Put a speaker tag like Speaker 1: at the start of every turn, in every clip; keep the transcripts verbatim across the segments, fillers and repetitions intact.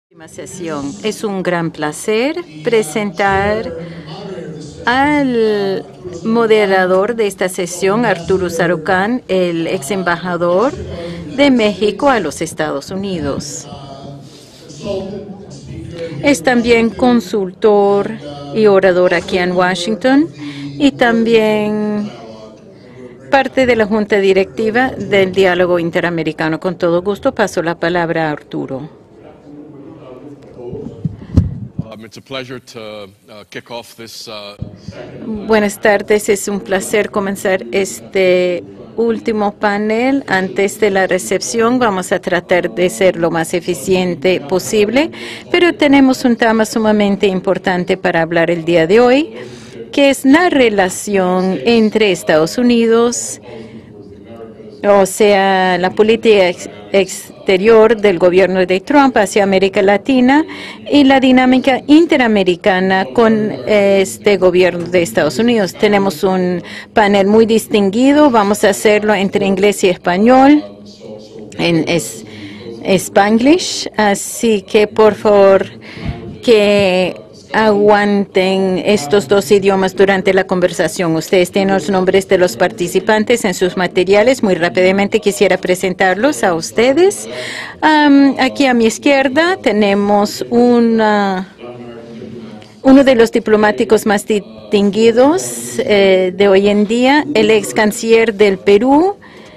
Speaker 1: Sesión. Es un gran placer presentar al moderador de esta sesión, Arturo Sarucán, el ex embajador de México a los Estados Unidos. Es también consultor y orador aquí en Washington y también parte de la Junta Directiva del Diálogo Interamericano. Con todo gusto paso la palabra a Arturo. Buenas tardes, es un placer comenzar este último panel. Antes de la recepción vamos a tratar de ser lo más eficiente posible, pero tenemos un tema sumamente importante para hablar el día de hoy, que es la relación entre Estados Unidos, o sea, la política ex exterior del gobierno de Trump hacia América Latina y la dinámica interamericana con este gobierno de Estados Unidos. Tenemos un panel muy distinguido. Vamos a hacerlo entre inglés y español, en es, Spanglish. Así que, por favor, que aguanten estos dos idiomas durante la conversación. Ustedes tienen los nombres de los participantes en sus materiales. Muy rápidamente quisiera presentarlos a ustedes. Um, aquí a mi izquierda tenemos una, uno de los diplomáticos más distinguidos eh, de hoy en día, el ex canciller del Perú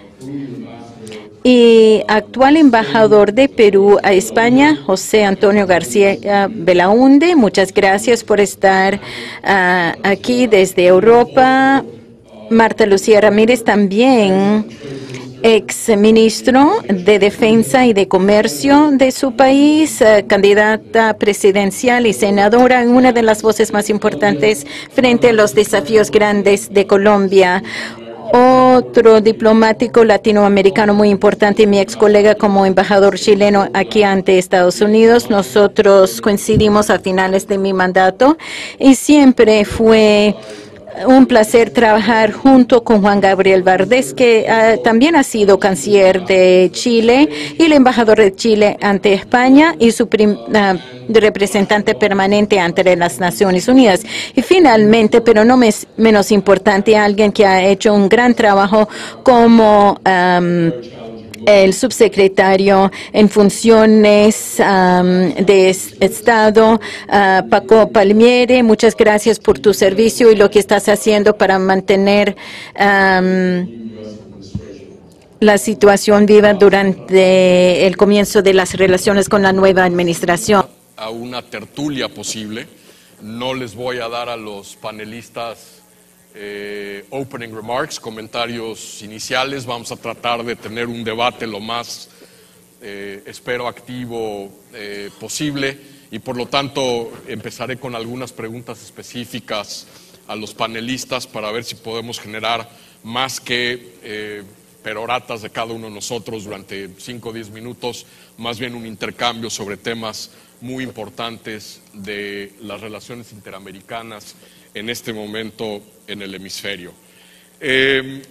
Speaker 1: y actual embajador de Perú a España, José Antonio García Belaúnde. Muchas gracias por estar uh, aquí desde Europa. Marta Lucía Ramírez, también ex ministro de Defensa y de Comercio de su país, uh, candidata presidencial y senadora, una de las voces más importantes frente a los desafíos grandes de Colombia. Otro diplomático latinoamericano muy importante, mi ex colega como embajador chileno aquí ante Estados Unidos. Nosotros coincidimos a finales de mi mandato y siempre fue un placer trabajar junto con Juan Gabriel Bardés, que uh, también ha sido canciller de Chile y el embajador de Chile ante España y su prim, uh, representante permanente ante las Naciones Unidas. Y finalmente, pero no mes, menos importante, alguien que ha hecho un gran trabajo como um, el subsecretario en funciones um, de Estado, uh, Paco Palmieri. Muchas gracias por tu servicio y lo que estás haciendo para mantener um, la situación viva durante el comienzo de las relaciones con la nueva administración.
Speaker 2: A una tertulia posible. No les voy a dar a los panelistas Eh, opening remarks, comentarios iniciales. Vamos a tratar de tener un debate lo más, eh, espero, activo eh, posible y por lo tanto empezaré con algunas preguntas específicas a los panelistas para ver si podemos generar más que eh, peroratas de cada uno de nosotros durante cinco o diez minutos, más bien un intercambio sobre temas muy importantes de las relaciones interamericanas en este momento en el hemisferio. Um,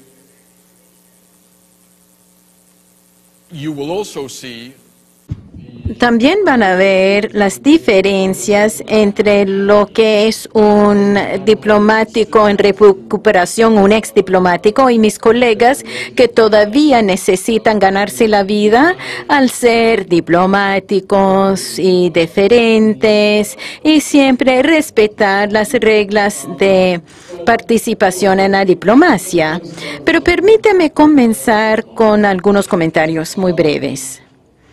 Speaker 2: you will also see
Speaker 1: También van a ver las diferencias entre lo que es un diplomático en recuperación, un ex diplomático, y mis colegas que todavía necesitan ganarse la vida al ser diplomáticos y deferentes y siempre respetar las reglas de participación en la diplomacia. Pero permítame comenzar con algunos comentarios muy breves.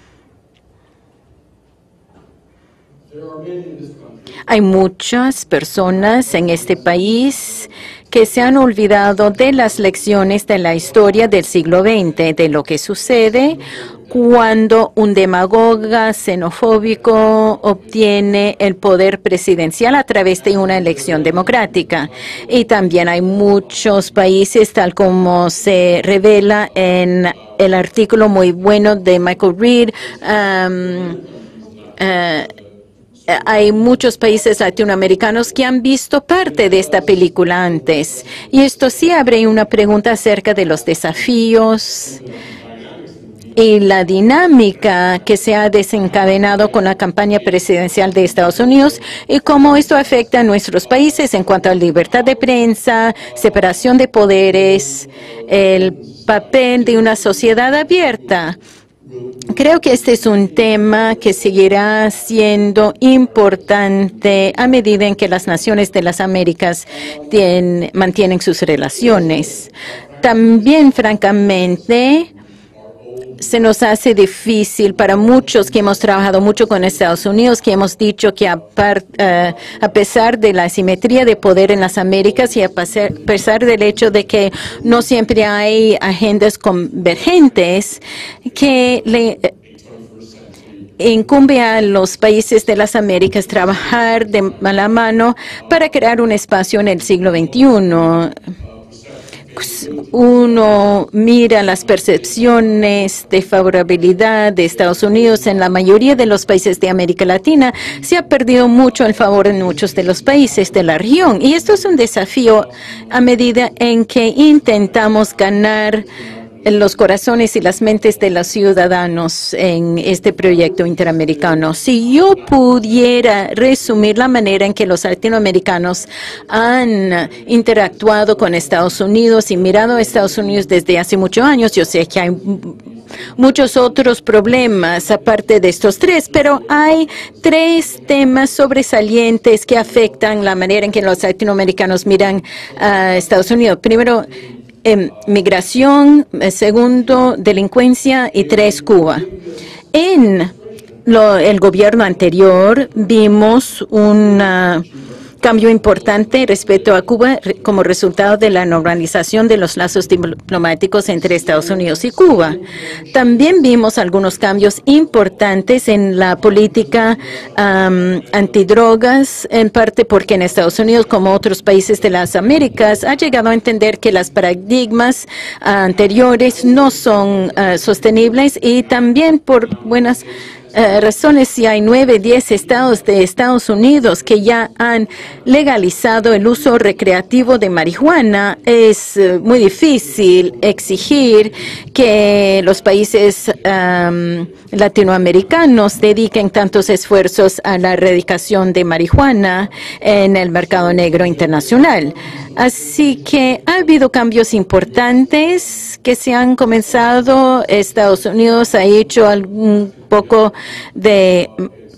Speaker 1: Hay muchas personas en este país que se han olvidado de las lecciones de la historia del siglo veinte, de lo que sucede cuando un demagoga xenofóbico obtiene el poder presidencial a través de una elección democrática. Y también hay muchos países, tal como se revela en el artículo muy bueno de Michael Reed, um, uh, hay muchos países latinoamericanos que han visto parte de esta película antes. Y esto sí abre una pregunta acerca de los desafíos y la dinámica que se ha desencadenado con la campaña presidencial de Estados Unidos y cómo esto afecta a nuestros países en cuanto a libertad de prensa, separación de poderes, el papel de una sociedad abierta. Creo que este es un tema que seguirá siendo importante a medida en que las naciones de las Américas tienen, mantienen sus relaciones. También, francamente, se nos hace difícil para muchos que hemos trabajado mucho con Estados Unidos, que hemos dicho que a, par, uh, a pesar de la asimetría de poder en las Américas y a pesar del hecho de que no siempre hay agendas convergentes, que le incumbe a los países de las Américas trabajar de la mano para crear un espacio en el siglo veintiuno. Uno mira las percepciones de favorabilidad de Estados Unidos en la mayoría de los países de América Latina. Se ha perdido mucho el favor en muchos de los países de la región. Y esto es un desafío a medida en que intentamos ganar los corazones y las mentes de los ciudadanos en este proyecto interamericano. Si yo pudiera resumir la manera en que los latinoamericanos han interactuado con Estados Unidos y mirado a Estados Unidos desde hace muchos años, yo sé que hay muchos otros problemas aparte de estos tres, pero hay tres temas sobresalientes que afectan la manera en que los latinoamericanos miran a Estados Unidos. Primero, Eh, migración, eh, segundo, delincuencia y tres, Cuba. En lo, el gobierno anterior vimos un uh, cambio importante respecto a Cuba re, como resultado de la normalización de los lazos diplomáticos entre Estados Unidos y Cuba. También vimos algunos cambios importantes en la política um, antidrogas, en parte porque en Estados Unidos, como otros países de las Américas, ha llegado a entender que los paradigmas uh, anteriores no son uh, sostenibles y también por buenas Uh, razones, si hay nueve, diez estados de Estados Unidos que ya han legalizado el uso recreativo de marihuana, es uh, muy difícil exigir que los países um, latinoamericanos dediquen tantos esfuerzos a la erradicación de marihuana en el mercado negro internacional. Así que ha habido cambios importantes que se han comenzado. Estados Unidos ha hecho un poco de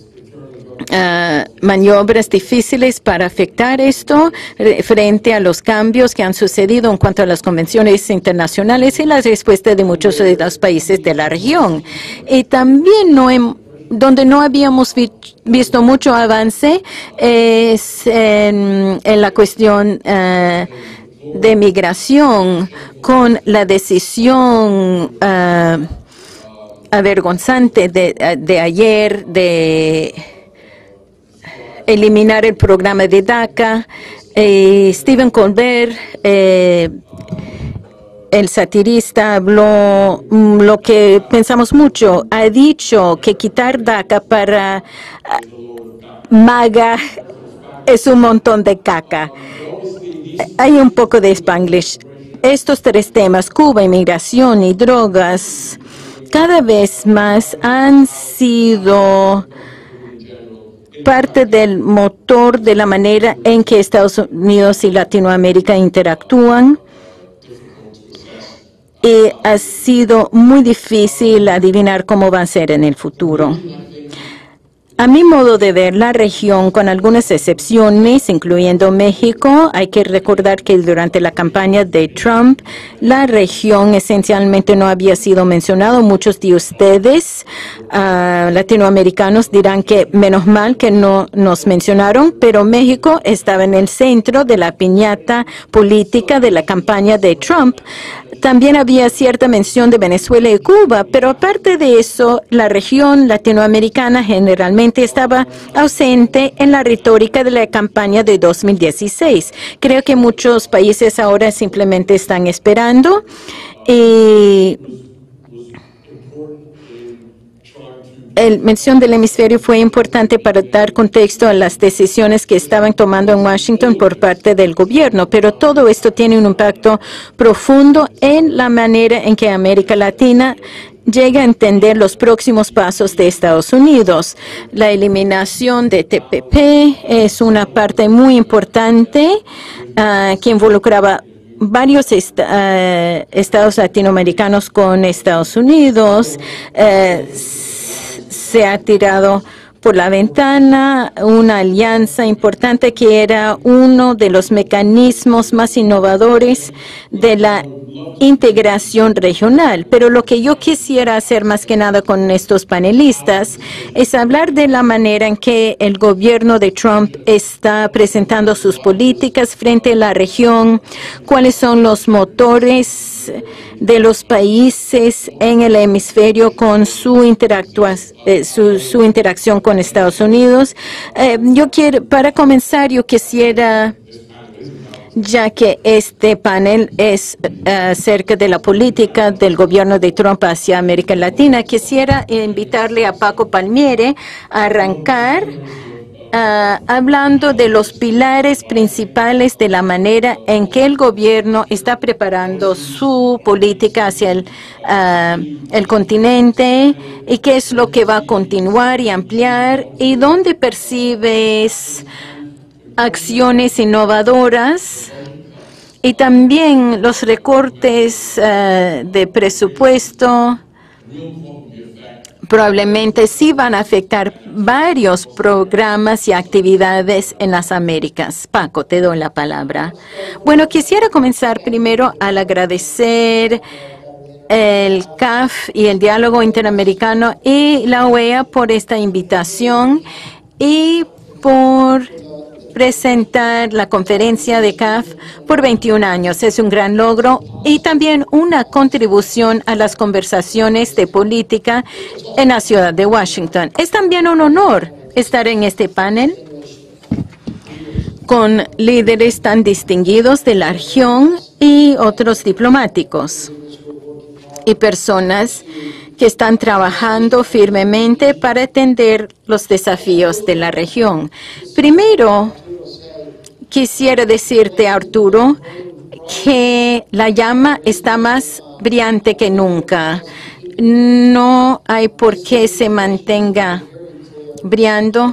Speaker 1: uh, maniobras difíciles para afectar esto frente a los cambios que han sucedido en cuanto a las convenciones internacionales y la respuesta de muchos de los países de la región. Y también no hemos Donde no habíamos vi visto mucho avance es en, en la cuestión uh, de migración, con la decisión uh, avergonzante de, de ayer de eliminar el programa de DACA. Eh, Stephen Colbert, eh, el satirista, habló mm, lo que pensamos mucho. Ha dicho que quitar DACA para uh, MAGA es un montón de caca. Hay un poco de Spanglish. Estos tres temas, Cuba, inmigración y drogas, cada vez más han sido parte del motor de la manera en que Estados Unidos y Latinoamérica interactúan. Y ha sido muy difícil adivinar cómo va a ser en el futuro. A mi modo de ver, la región, con algunas excepciones, incluyendo México, hay que recordar que durante la campaña de Trump, la región esencialmente no había sido mencionada. Muchos de ustedes, uh, latinoamericanos, dirán que menos mal que no nos mencionaron, pero México estaba en el centro de la piñata política de la campaña de Trump. También había cierta mención de Venezuela y Cuba, pero aparte de eso, la región latinoamericana generalmente estaba ausente en la retórica de la campaña de dos mil dieciséis. Creo que muchos países ahora simplemente están esperando y la mención del hemisferio fue importante para dar contexto a las decisiones que estaban tomando en Washington por parte del gobierno, pero todo esto tiene un impacto profundo en la manera en que América Latina llegue a entender los próximos pasos de Estados Unidos. La eliminación de T P P es una parte muy importante uh, que involucraba varios est uh, estados latinoamericanos con Estados Unidos. Uh, se ha tirado por la ventana una alianza importante que era uno de los mecanismos más innovadores de la integración regional. Pero lo que yo quisiera hacer más que nada con estos panelistas es hablar de la manera en que el gobierno de Trump está presentando sus políticas frente a la región, cuáles son los motores de los países en el hemisferio con su, eh, su, su interacción con Estados Unidos. Eh, yo quiero, para comenzar, yo quisiera, ya que este panel es uh, acerca de la política del gobierno de Trump hacia América Latina, quisiera invitarle a Paco Palmieri a arrancar Uh, hablando de los pilares principales de la manera en que el gobierno está preparando su política hacia el, uh, el continente y qué es lo que va a continuar y ampliar y dónde percibes acciones innovadoras y también los recortes uh, de presupuesto probablemente sí van a afectar varios programas y actividades en las Américas. Paco, te doy la palabra. Bueno, quisiera comenzar primero al agradecer el C A F y el Diálogo Interamericano y la O E A por esta invitación y por presentar la conferencia de C A F por veintiún años. Es un gran logro y también una contribución a las conversaciones de política en la ciudad de Washington. Es también un honor estar en este panel con líderes tan distinguidos de la región y otros diplomáticos y personas que están trabajando firmemente para atender los desafíos de la región. Primero, quisiera decirte, Arturo, que la llama está más brillante que nunca. No hay por qué se mantenga brillando.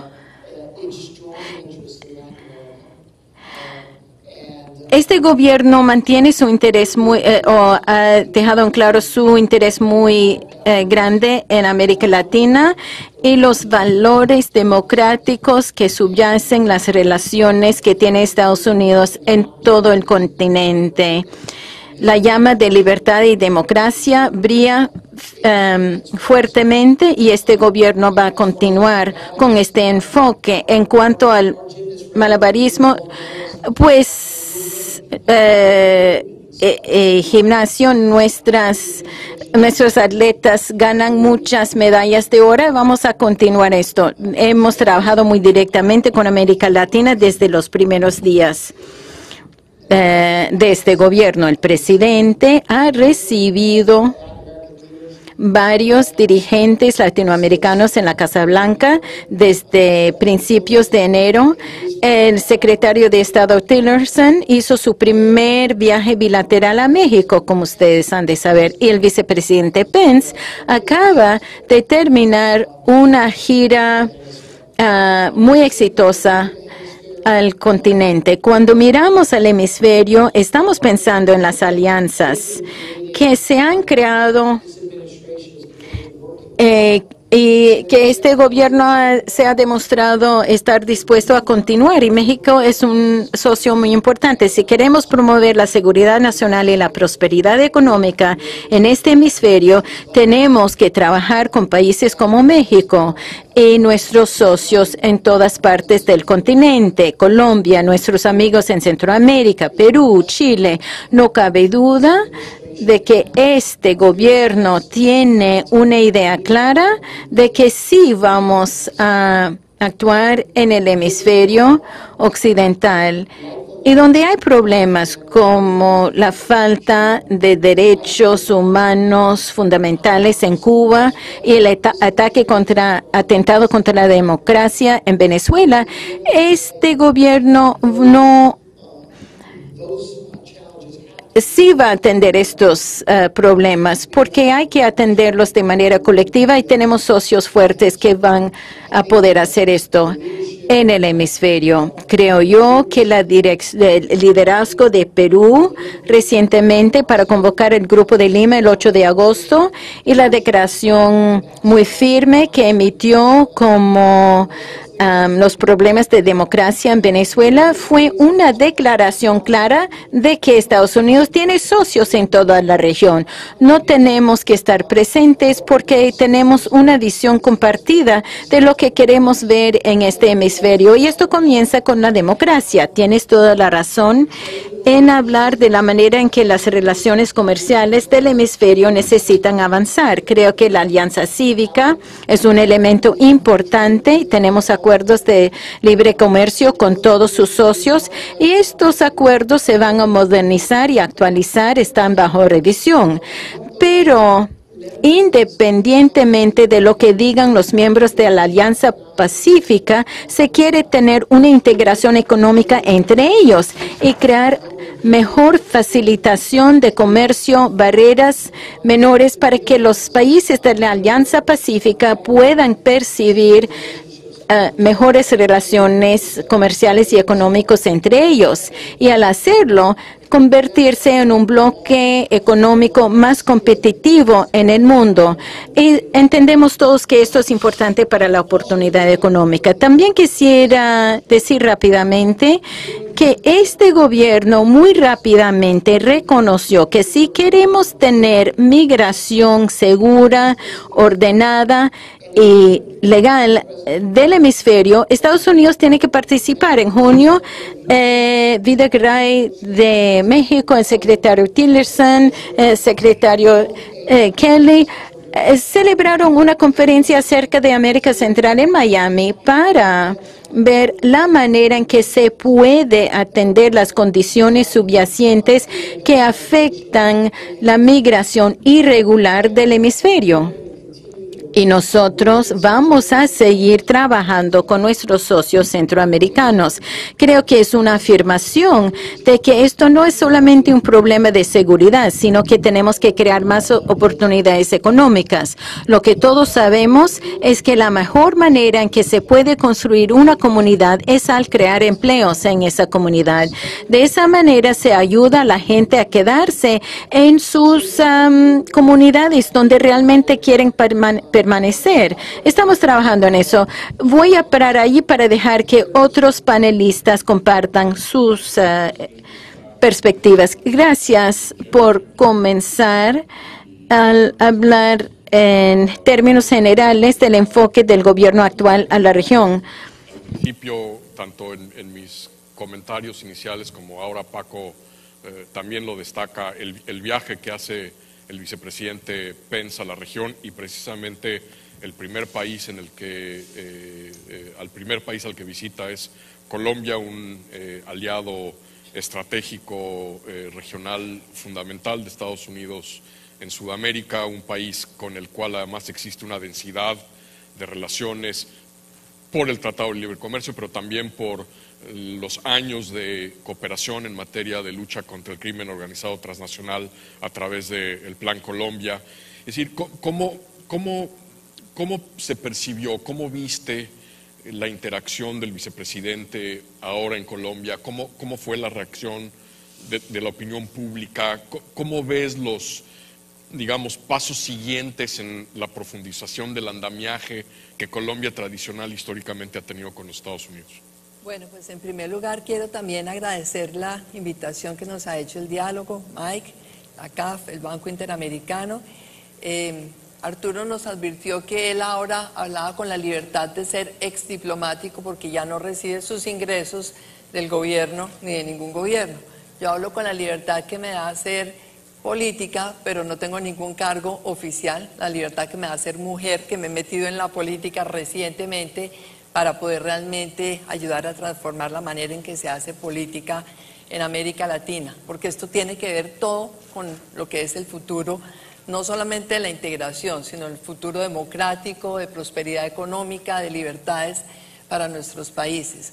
Speaker 1: Este gobierno mantiene su interés muy, eh, o ha dejado en claro su interés muy eh, grande en América Latina y los valores democráticos que subyacen las relaciones que tiene Estados Unidos en todo el continente. La llama de libertad y democracia brilla um, fuertemente y este gobierno va a continuar con este enfoque. En cuanto al malabarismo, pues Eh, eh, eh, gimnasio, nuestras, nuestros atletas ganan muchas medallas de oro. Vamos a continuar esto. Hemos trabajado muy directamente con América Latina desde los primeros días eh, de este gobierno. El presidente ha recibido varios dirigentes latinoamericanos en la Casa Blanca desde principios de enero. El secretario de Estado Tillerson hizo su primer viaje bilateral a México, como ustedes han de saber, y el vicepresidente Pence acaba de terminar una gira uh, muy exitosa al continente. Cuando miramos al hemisferio, estamos pensando en las alianzas que se han creado Eh, y que este gobierno ha, se ha demostrado estar dispuesto a continuar y México es un socio muy importante. Si queremos promover la seguridad nacional y la prosperidad económica en este hemisferio, tenemos que trabajar con países como México y nuestros socios en todas partes del continente, Colombia, nuestros amigos en Centroamérica, Perú, Chile. No cabe duda de que este gobierno tiene una idea clara de que sí vamos a actuar en el hemisferio occidental y donde hay problemas como la falta de derechos humanos fundamentales en Cuba y el ataque contra, atentado contra la democracia en Venezuela, este gobierno no sí va a atender estos uh, problemas, porque hay que atenderlos de manera colectiva y tenemos socios fuertes que van a poder hacer esto en el hemisferio. Creo yo que la el liderazgo de Perú recientemente para convocar el Grupo de Lima el ocho de agosto y la declaración muy firme que emitió como Um, los problemas de democracia en Venezuela fue una declaración clara de que Estados Unidos tiene socios en toda la región. No tenemos que estar presentes porque tenemos una visión compartida de lo que queremos ver en este hemisferio y esto comienza con la democracia. Tienes toda la razón en hablar de la manera en que las relaciones comerciales del hemisferio necesitan avanzar. Creo que la alianza cívica es un elemento importante y tenemos acuerdos de libre comercio con todos sus socios y estos acuerdos se van a modernizar y actualizar, están bajo revisión. Pero independientemente de lo que digan los miembros de la Alianza Pacífica, se quiere tener una integración económica entre ellos y crear mejor facilitación de comercio, barreras menores para que los países de la Alianza Pacífica puedan percibir Uh, mejores relaciones comerciales y económicos entre ellos y al hacerlo convertirse en un bloque económico más competitivo en el mundo. Y entendemos todos que esto es importante para la oportunidad económica. También quisiera decir rápidamente que este gobierno muy rápidamente reconoció que si queremos tener migración segura, ordenada y legal del hemisferio, Estados Unidos tiene que participar. En junio, eh, Videgaray de México, el secretario Tillerson, el secretario eh, Kelly, eh, celebraron una conferencia acerca de América Central en Miami para ver la manera en que se puede atender las condiciones subyacentes que afectan la migración irregular del hemisferio. Y nosotros vamos a seguir trabajando con nuestros socios centroamericanos. Creo que es una afirmación de que esto no es solamente un problema de seguridad, sino que tenemos que crear más oportunidades económicas. Lo que todos sabemos es que la mejor manera en que se puede construir una comunidad es al crear empleos en esa comunidad. De esa manera se ayuda a la gente a quedarse en sus um, comunidades donde realmente quieren permanecer. permanecer. Estamos trabajando en eso. Voy a parar ahí para dejar que otros panelistas compartan sus uh, perspectivas. Gracias por comenzar al hablar en términos generales del enfoque del gobierno actual a la región.
Speaker 2: Principio, tanto en, en mis comentarios iniciales como ahora Paco eh, también lo destaca, el, el viaje que hace el vicepresidente Pence a la región y precisamente el primer país en el que, eh, eh, al primer país al que visita es Colombia, un eh, aliado estratégico eh, regional fundamental de Estados Unidos en Sudamérica, un país con el cual además existe una densidad de relaciones por el Tratado de Libre Comercio, pero también por los años de cooperación en materia de lucha contra el crimen organizado transnacional a través del Plan Colombia. Es decir, ¿cómo, cómo, cómo se percibió, cómo viste la interacción del vicepresidente ahora en Colombia? ¿Cómo, cómo fue la reacción de, de la opinión pública? ¿Cómo ves los, digamos, pasos siguientes en la profundización del andamiaje que Colombia tradicional históricamente ha tenido con los Estados Unidos?
Speaker 3: Bueno, pues en primer lugar quiero también agradecer la invitación que nos ha hecho el diálogo, Mike, la C A F, el Banco Interamericano. Eh, Arturo nos advirtió que él ahora hablaba con la libertad de ser ex diplomático porque ya no recibe sus ingresos del gobierno ni de ningún gobierno. Yo hablo con la libertad que me da hacer política, pero no tengo ningún cargo oficial, la libertad que me da ser mujer, que me he metido en la política recientemente para poder realmente ayudar a transformar la manera en que se hace política en América Latina, porque esto tiene que ver todo con lo que es el futuro, no solamente de la integración, sino el futuro democrático, de prosperidad económica, de libertades para nuestros países.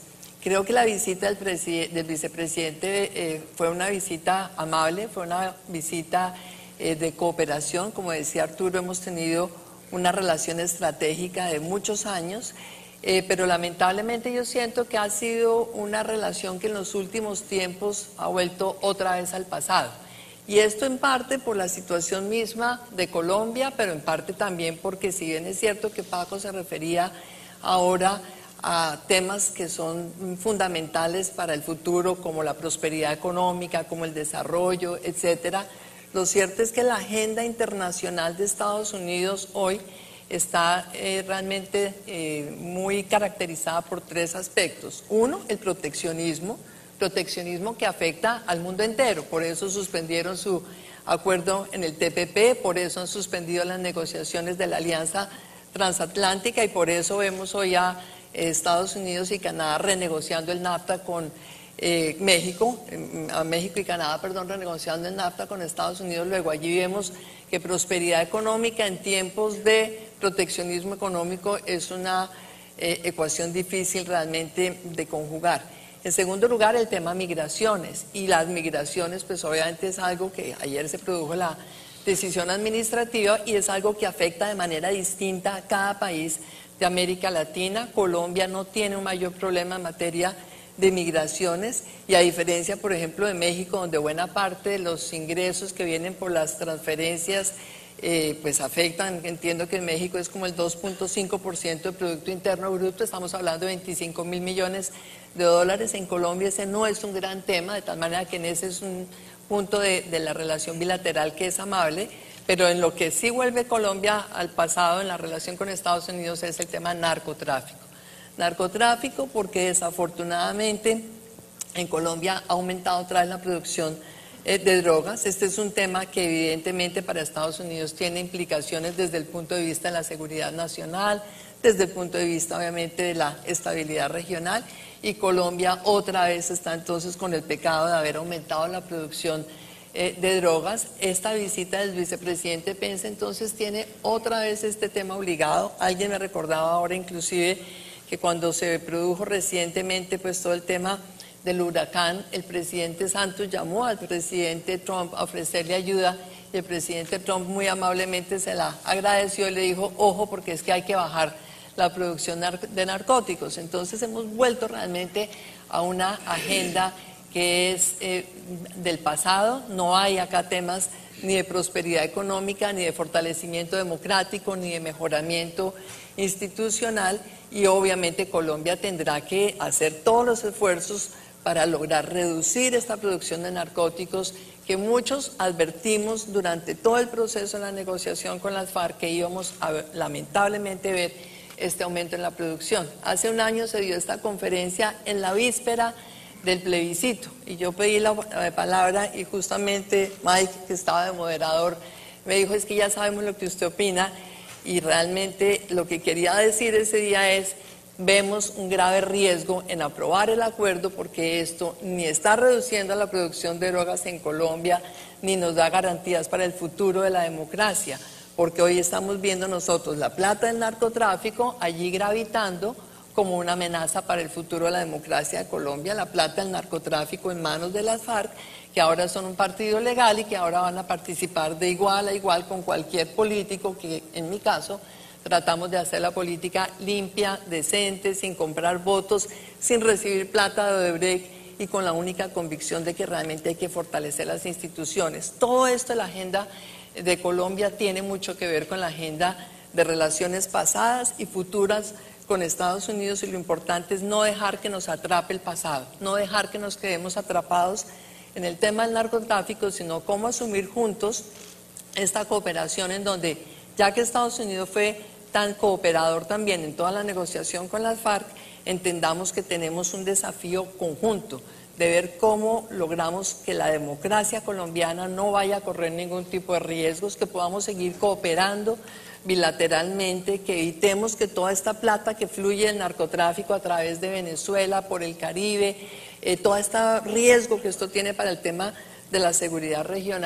Speaker 3: Creo que la visita del, del vicepresidente eh, fue una visita amable, fue una visita eh, de cooperación. Como decía Arturo, hemos tenido una relación estratégica de muchos años, eh, pero lamentablemente yo siento que ha sido una relación que en los últimos tiempos ha vuelto otra vez al pasado. Y esto en parte por la situación misma de Colombia, pero en parte también porque, si bien es cierto que Paco se refería ahora a temas que son fundamentales para el futuro, como la prosperidad económica, como el desarrollo, etcétera, lo cierto es que la agenda internacional de Estados Unidos hoy está eh, realmente eh, muy caracterizada por tres aspectos. Uno, el proteccionismo, proteccionismo que afecta al mundo entero, por eso suspendieron su acuerdo en el T P P, por eso han suspendido las negociaciones de la Alianza Transatlántica y por eso vemos hoy a eh, Estados Unidos y Canadá renegociando el NAFTA con eh, México, eh, a México y Canadá, perdón, renegociando el NAFTA con Estados Unidos. Luego allí vemos que prosperidad económica en tiempos de proteccionismo económico es una eh, ecuación difícil realmente de conjugar. En segundo lugar, el tema migraciones, y las migraciones pues obviamente es algo que ayer se produjo la decisión administrativa y es algo que afecta de manera distinta a cada país de América Latina. Colombia no tiene un mayor problema en materia de migraciones y a diferencia, por ejemplo, de México, donde buena parte de los ingresos que vienen por las transferencias eh, pues afectan, entiendo que en México es como el dos punto cinco por ciento del Producto Interno Bruto, estamos hablando de veinticinco mil millones de dólares. En Colombia ese no es un gran tema, de tal manera que en ese es un punto de, de la relación bilateral que es amable, pero en lo que sí vuelve Colombia al pasado en la relación con Estados Unidos es el tema narcotráfico. Narcotráfico porque desafortunadamente en Colombia ha aumentado otra vez la producción eh, de drogas. Este es un tema que evidentemente para Estados Unidos tiene implicaciones desde el punto de vista de la seguridad nacional, desde el punto de vista obviamente de la estabilidad regional, y Colombia otra vez está entonces con el pecado de haber aumentado la producción eh, de drogas. Esta visita del vicepresidente Pence entonces tiene otra vez este tema obligado. Alguien me recordaba ahora inclusive que cuando se produjo recientemente pues todo el tema del huracán, el presidente Santos llamó al presidente Trump a ofrecerle ayuda y el presidente Trump muy amablemente se la agradeció y le dijo, ojo, porque es que hay que bajar la producción de narcóticos. Entonces hemos vuelto realmente a una agenda que es eh, del pasado. No hay acá temas ni de prosperidad económica, ni de fortalecimiento democrático, ni de mejoramiento institucional, y obviamente Colombia tendrá que hacer todos los esfuerzos para lograr reducir esta producción de narcóticos que muchos advertimos durante todo el proceso de la negociación con las FARC que íbamos a ver, lamentablemente ver este aumento en la producción. Hace un año se dio esta conferencia en la víspera del plebiscito y yo pedí la palabra y justamente Mike, que estaba de moderador, me dijo, es que ya sabemos lo que usted opina, y realmente lo que quería decir ese día es, vemos un grave riesgo en aprobar el acuerdo porque esto ni está reduciendo la producción de drogas en Colombia, ni nos da garantías para el futuro de la democracia, porque hoy estamos viendo nosotros la plata del narcotráfico allí gravitando como una amenaza para el futuro de la democracia de Colombia, la plata del narcotráfico en manos de las FARC, que ahora son un partido legal y que ahora van a participar de igual a igual con cualquier político que, en mi caso, tratamos de hacer la política limpia, decente, sin comprar votos, sin recibir plata de Odebrecht y con la única convicción de que realmente hay que fortalecer las instituciones. Todo esto de la agenda de Colombia tiene mucho que ver con la agenda de relaciones pasadas y futuras con Estados Unidos, y lo importante es no dejar que nos atrape el pasado, no dejar que nos quedemos atrapados en el tema del narcotráfico, sino cómo asumir juntos esta cooperación en donde, ya que Estados Unidos fue tan cooperador también en toda la negociación con las FARC, entendamos que tenemos un desafío conjunto de ver cómo logramos que la democracia colombiana no vaya a correr ningún tipo de riesgos, que podamos seguir cooperando bilateralmente, que evitemos que toda esta plata que fluye del narcotráfico a través de Venezuela, por el Caribe, eh, todo este riesgo que esto tiene para el tema de la seguridad regional,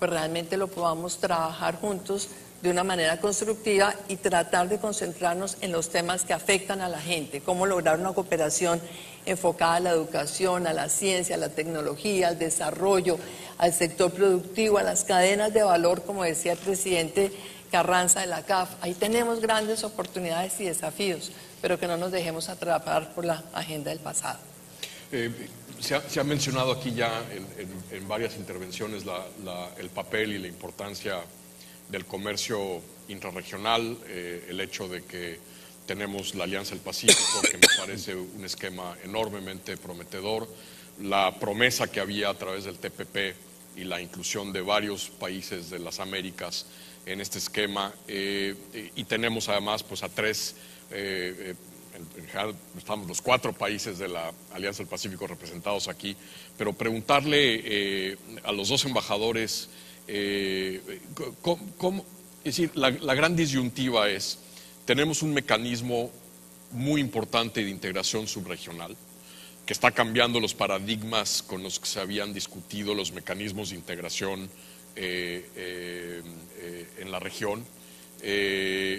Speaker 3: pues realmente lo podamos trabajar juntos de una manera constructiva y tratar de concentrarnos en los temas que afectan a la gente, cómo lograr una cooperación enfocada a la educación, a la ciencia, a la tecnología, al desarrollo, al sector productivo, a las cadenas de valor, como decía el presidente Carranza de la C A F. Ahí tenemos grandes oportunidades y desafíos, pero que no nos dejemos atrapar por la agenda del pasado.
Speaker 2: Eh, se, ha, se ha mencionado aquí ya en, en, en varias intervenciones la, la, el papel y la importancia del comercio intrarregional, eh, el hecho de que tenemos la Alianza del Pacífico, que me parece un esquema enormemente prometedor, la promesa que había a través del T P P y la inclusión de varios países de las Américas en este esquema, eh, y tenemos además pues a tres, eh, en general estamos los cuatro países de la Alianza del Pacífico representados aquí, pero preguntarle eh, a los dos embajadores, eh, ¿cómo, cómo, es decir, la, la gran disyuntiva es, tenemos un mecanismo muy importante de integración subregional, que está cambiando los paradigmas con los que se habían discutido los mecanismos de integración eh, eh, eh, en la región. Eh,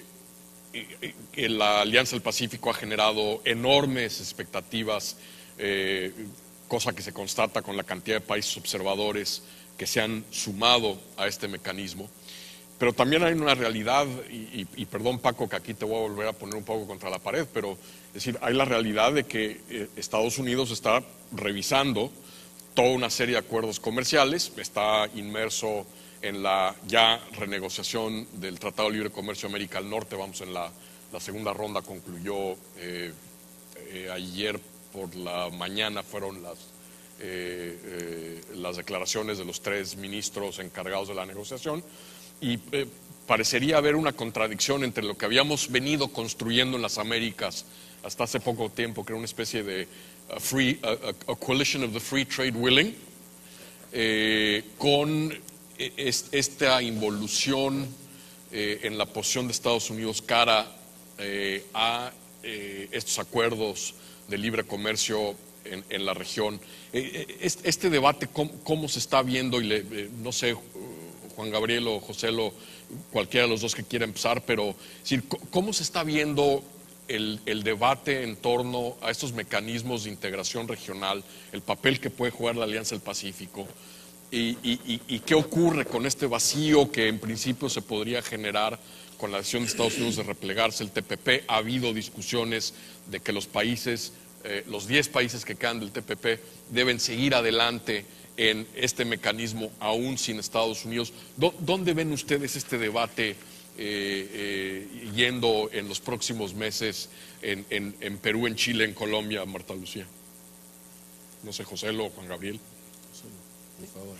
Speaker 2: eh, la Alianza del Pacífico ha generado enormes expectativas, eh, cosa que se constata con la cantidad de países observadores que se han sumado a este mecanismo. Pero también hay una realidad, y, y, y perdón Paco que aquí te voy a volver a poner un poco contra la pared, pero es decir, hay la realidad de que eh, Estados Unidos está revisando toda una serie de acuerdos comerciales, está inmerso en la ya renegociación del Tratado de Libre Comercio de América del Norte, vamos en la, la segunda ronda, concluyó eh, eh, ayer por la mañana, fueron las, eh, eh, las declaraciones de los tres ministros encargados de la negociación. Y eh, parecería haber una contradicción entre lo que habíamos venido construyendo en las Américas hasta hace poco tiempo, que era una especie de uh, free, uh, a coalition of the free trade willing, eh, con es, esta involución eh, en la posición de Estados Unidos cara eh, a eh, estos acuerdos de libre comercio en, en la región. Eh, este, este debate, ¿cómo, cómo se está viendo? Y le, eh, no sé, Juan Gabriel o José, lo, cualquiera de los dos que quiera empezar, pero es decir, ¿cómo se está viendo el, el debate en torno a estos mecanismos de integración regional, el papel que puede jugar la Alianza del Pacífico y, y, y qué ocurre con este vacío que en principio se podría generar con la decisión de Estados Unidos de replegarse el T P P? Ha habido discusiones de que los países, eh, los diez países que quedan del T P P deben seguir adelante en este mecanismo aún sin Estados Unidos. ¿Dónde ven ustedes este debate eh, eh, yendo en los próximos meses en, en, en Perú, en Chile, en Colombia, Marta Lucía? No sé, José o Juan Gabriel.
Speaker 4: Por favor.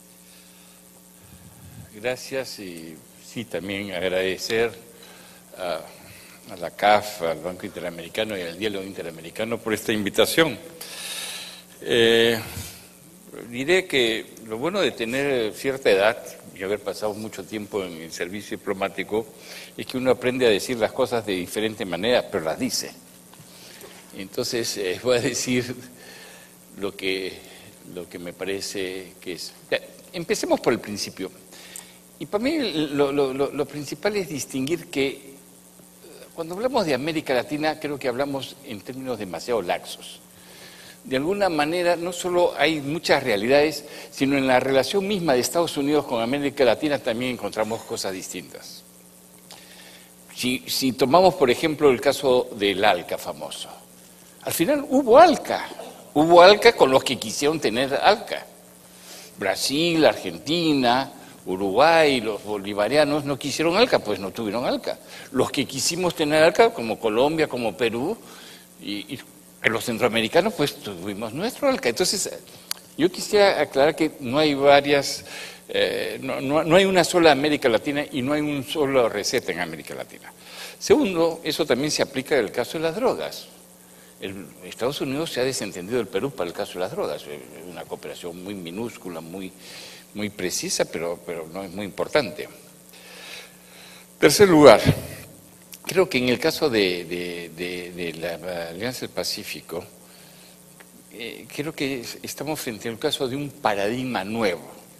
Speaker 4: Gracias, y sí, también agradecer a, a la C A F, al Banco Interamericano y al Diálogo Interamericano por esta invitación. Eh, Diré que lo bueno de tener cierta edad y haber pasado mucho tiempo en el servicio diplomático es que uno aprende a decir las cosas de diferente manera, pero las dice. Entonces, eh, voy a decir lo que, lo que me parece que es. Ya, empecemos por el principio. Y para mí lo, lo, lo, lo principal es distinguir que cuando hablamos de América Latina creo que hablamos en términos demasiado laxos. De alguna manera no solo hay muchas realidades, sino en la relación misma de Estados Unidos con América Latina también encontramos cosas distintas. Si, si tomamos, por ejemplo, el caso del ALCA famoso, al final hubo ALCA, hubo ALCA con los que quisieron tener ALCA. Brasil, Argentina, Uruguay, los bolivarianos no quisieron ALCA, pues no tuvieron ALCA. Los que quisimos tener ALCA, como Colombia, como Perú, y, y los centroamericanos, pues tuvimos nuestro ALCA. Entonces, yo quisiera aclarar que no hay varias, eh, no, no, no hay una sola América Latina y no hay una sola receta en América Latina. Segundo, eso también se aplica en el caso de las drogas. El, Estados Unidos se ha desentendido del Perú para el caso de las drogas. Es una cooperación muy minúscula, muy, muy precisa, pero, pero no es muy importante. Tercer lugar. Creo que en el caso de, de, de, de la Alianza del Pacífico, eh, creo que estamos frente al caso de un paradigma nuevo.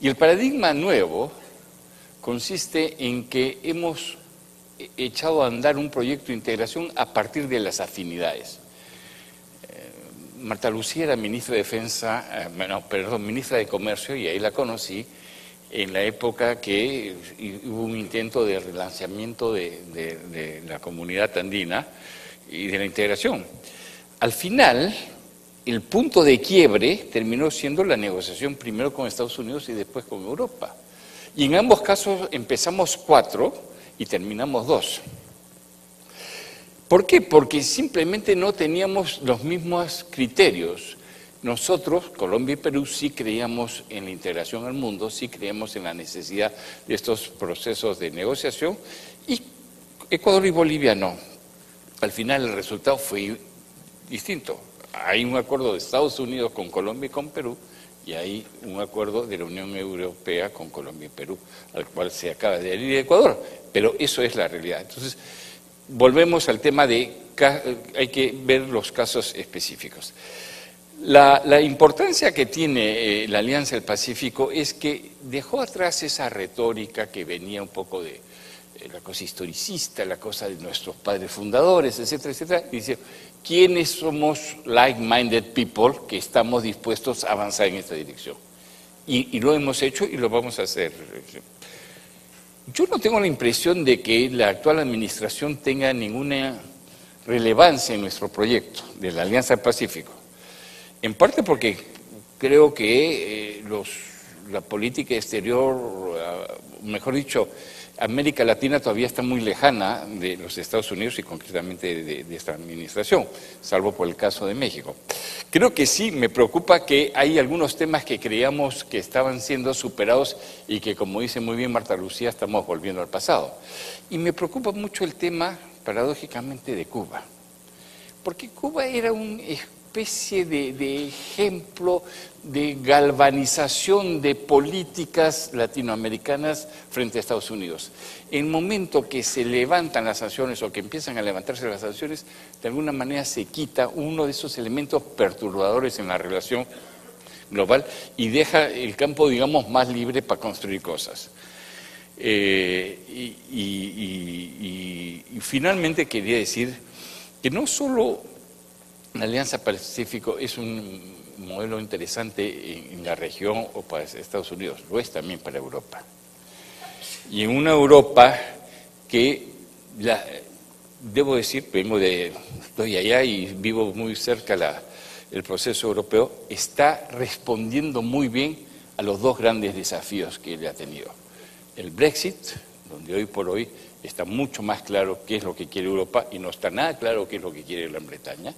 Speaker 4: Y el paradigma nuevo consiste en que hemos echado a andar un proyecto de integración a partir de las afinidades. Eh, Marta Lucía era ministra de Defensa, eh, no, perdón, ministra de Comercio, y ahí la conocí en la época que hubo un intento de relanzamiento de, de, de la comunidad andina y de la integración. Al final, el punto de quiebre terminó siendo la negociación primero con Estados Unidos y después con Europa. Y en ambos casos empezamos cuatro y terminamos dos. ¿Por qué? Porque simplemente no teníamos los mismos criterios. Nosotros, Colombia y Perú, sí creíamos en la integración al mundo, sí creíamos en la necesidad de estos procesos de negociación, y Ecuador y Bolivia no. Al final el resultado fue distinto. Hay un acuerdo de Estados Unidos con Colombia y con Perú, y hay un acuerdo de la Unión Europea con Colombia y Perú, al cual se acaba de adherir Ecuador, pero eso es la realidad. Entonces, volvemos al tema de hay que ver los casos específicos. La, la importancia que tiene eh, la Alianza del Pacífico es que dejó atrás esa retórica que venía un poco de eh, la cosa historicista, la cosa de nuestros padres fundadores, etcétera, etcétera, y dice, ¿quiénes somos like-minded people que estamos dispuestos a avanzar en esta dirección? Y, y lo hemos hecho y lo vamos a hacer. Yo no tengo la impresión de que la actual administración tenga ninguna relevancia en nuestro proyecto de la Alianza del Pacífico. En parte porque creo que eh, los, la política exterior, uh, mejor dicho, América Latina todavía está muy lejana de los Estados Unidos y concretamente de, de esta administración, salvo por el caso de México. Creo que sí, me preocupa que hay algunos temas que creíamos que estaban siendo superados y que, como dice muy bien Marta Lucía, estamos volviendo al pasado. Y me preocupa mucho el tema, paradójicamente, de Cuba, porque Cuba era un especie de, de ejemplo de galvanización de políticas latinoamericanas frente a Estados Unidos. En el momento que se levantan las sanciones o que empiezan a levantarse las sanciones, de alguna manera se quita uno de esos elementos perturbadores en la relación global y deja el campo, digamos, más libre para construir cosas. Eh, y, y, y, y, y finalmente quería decir que no solo la Alianza Pacífico es un modelo interesante en, en la región o para Estados Unidos, lo es también para Europa. Y en una Europa que, la, debo decir, vengo de, estoy allá y vivo muy cerca la, el proceso europeo, está respondiendo muy bien a los dos grandes desafíos que él ha tenido. El Brexit, donde hoy por hoy está mucho más claro qué es lo que quiere Europa y no está nada claro qué es lo que quiere Gran Bretaña,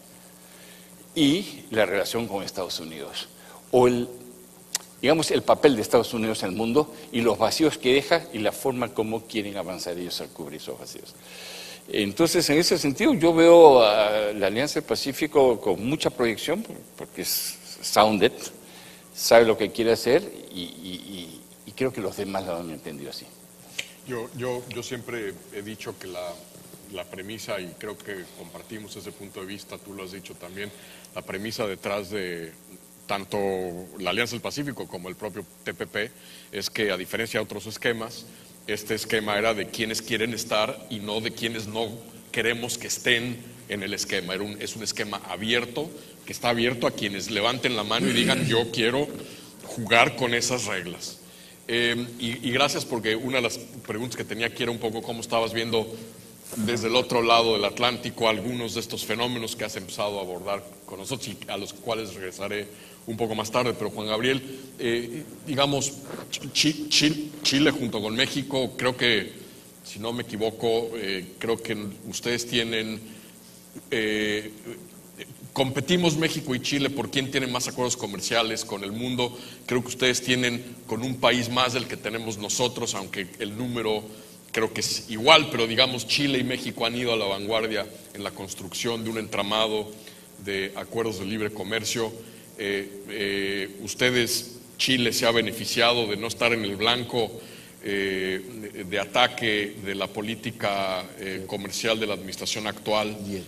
Speaker 4: y la relación con Estados Unidos, o el, digamos, el papel de Estados Unidos en el mundo y los vacíos que deja y la forma como quieren avanzar ellos al cubrir esos vacíos. Entonces, en ese sentido, yo veo a la Alianza del Pacífico con mucha proyección, porque es sounded, sabe lo que quiere hacer y, y, y creo que los demás lo han entendido así.
Speaker 2: Yo, yo, yo siempre he dicho que la, la premisa, y creo que compartimos ese punto de vista, tú lo has dicho también, la premisa detrás de tanto la Alianza del Pacífico como el propio T P P es que, a diferencia de otros esquemas, este esquema era de quienes quieren estar y no de quienes no queremos que estén en el esquema. Era un, es un esquema abierto, que está abierto a quienes levanten la mano y digan yo quiero jugar con esas reglas. Eh, y, y gracias, porque una de las preguntas que tenía aquí era un poco cómo estabas viendo desde el otro lado del Atlántico algunos de estos fenómenos que has empezado a abordar con nosotros y a los cuales regresaré un poco más tarde. Pero Juan Gabriel, eh, digamos, Ch Ch Chile junto con México, creo que, si no me equivoco, eh, creo que ustedes tienen, eh, competimos México y Chile por quién tiene más acuerdos comerciales con el mundo. Creo que ustedes tienen con un país más del que tenemos nosotros, aunque el número creo que es igual, pero digamos Chile y México han ido a la vanguardia en la construcción de un entramado de acuerdos de libre comercio. Eh, eh, ustedes, Chile se ha beneficiado de no estar en el blanco eh, de, de ataque de la política eh, comercial de la administración actual.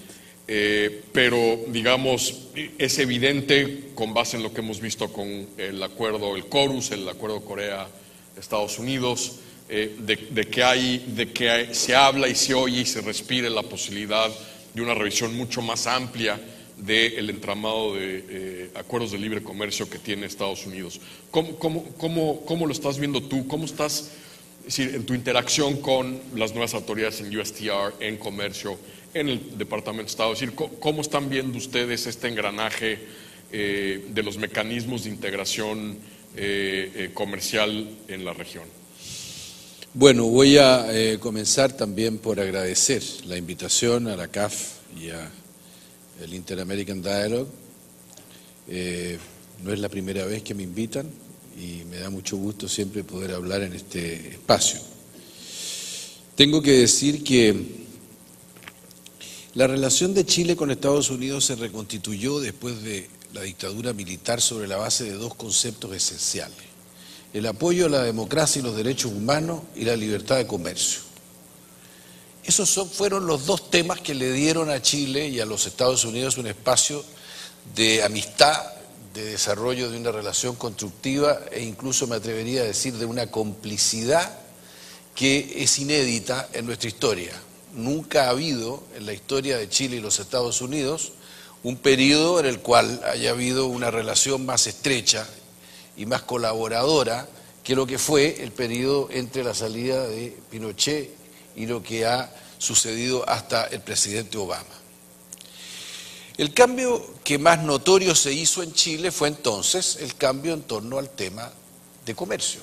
Speaker 2: eh, pero digamos, es evidente con base en lo que hemos visto con el acuerdo, el CORUS, el acuerdo Corea-Estados Unidos, eh, de, de, que hay, de que hay, se habla y se oye y se respire la posibilidad de una revisión mucho más amplia del entramado de eh, acuerdos de libre comercio que tiene Estados Unidos. ¿Cómo, cómo, cómo, cómo lo estás viendo tú? ¿Cómo estás, es decir, en tu interacción con las nuevas autoridades en U S T R, en comercio, en el Departamento de Estado? Es decir, ¿cómo, cómo están viendo ustedes este engranaje eh, de los mecanismos de integración eh, eh, comercial en la región?
Speaker 5: Bueno, voy a eh, comenzar también por agradecer la invitación a la C A F y a el Inter-American Dialogue. Eh, no es la primera vez que me invitan y me da mucho gusto siempre poder hablar en este espacio. Tengo que decir que la relación de Chile con Estados Unidos se reconstituyó después de la dictadura militar sobre la base de dos conceptos esenciales: el apoyo a la democracia y los derechos humanos y la libertad de comercio. Esos son, fueron los dos temas que le dieron a Chile y a los Estados Unidos un espacio de amistad, de desarrollo de una relación constructiva e incluso me atrevería a decir de una complicidad que es inédita en nuestra historia. Nunca ha habido en la historia de Chile y los Estados Unidos un periodo en el cual haya habido una relación más estrecha y más colaboradora que lo que fue el periodo entre la salida de Pinochet y lo que ha sucedido hasta el presidente Obama. El cambio que más notorio se hizo en Chile fue entonces el cambio en torno al tema de comercio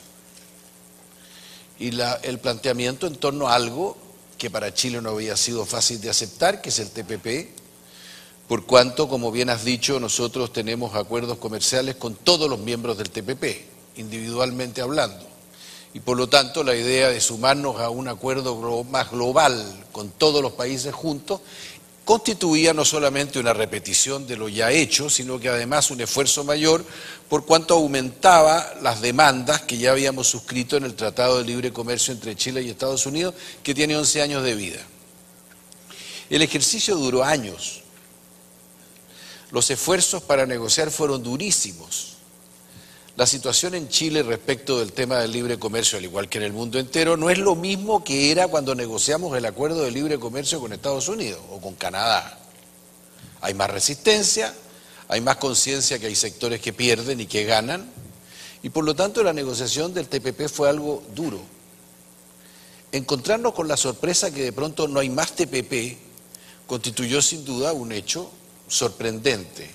Speaker 5: y la, el planteamiento en torno a algo que para Chile no había sido fácil de aceptar, que es el T P P, por cuanto, como bien has dicho, nosotros tenemos acuerdos comerciales con todos los miembros del T P P, individualmente hablando. Y por lo tanto la idea de sumarnos a un acuerdo más global con todos los países juntos constituía no solamente una repetición de lo ya hecho, sino que además un esfuerzo mayor por cuanto aumentaba las demandas que ya habíamos suscrito en el Tratado de Libre Comercio entre Chile y Estados Unidos, que tiene once años de vida. El ejercicio duró años. Los esfuerzos para negociar fueron durísimos. La situación en Chile respecto del tema del libre comercio, al igual que en el mundo entero, no es lo mismo que era cuando negociamos el acuerdo de libre comercio con Estados Unidos o con Canadá. Hay más resistencia, hay más conciencia que hay sectores que pierden y que ganan, y por lo tanto la negociación del T P P fue algo duro. Encontrarnos con la sorpresa que de pronto no hay más T P P constituyó sin duda un hecho sorprendente.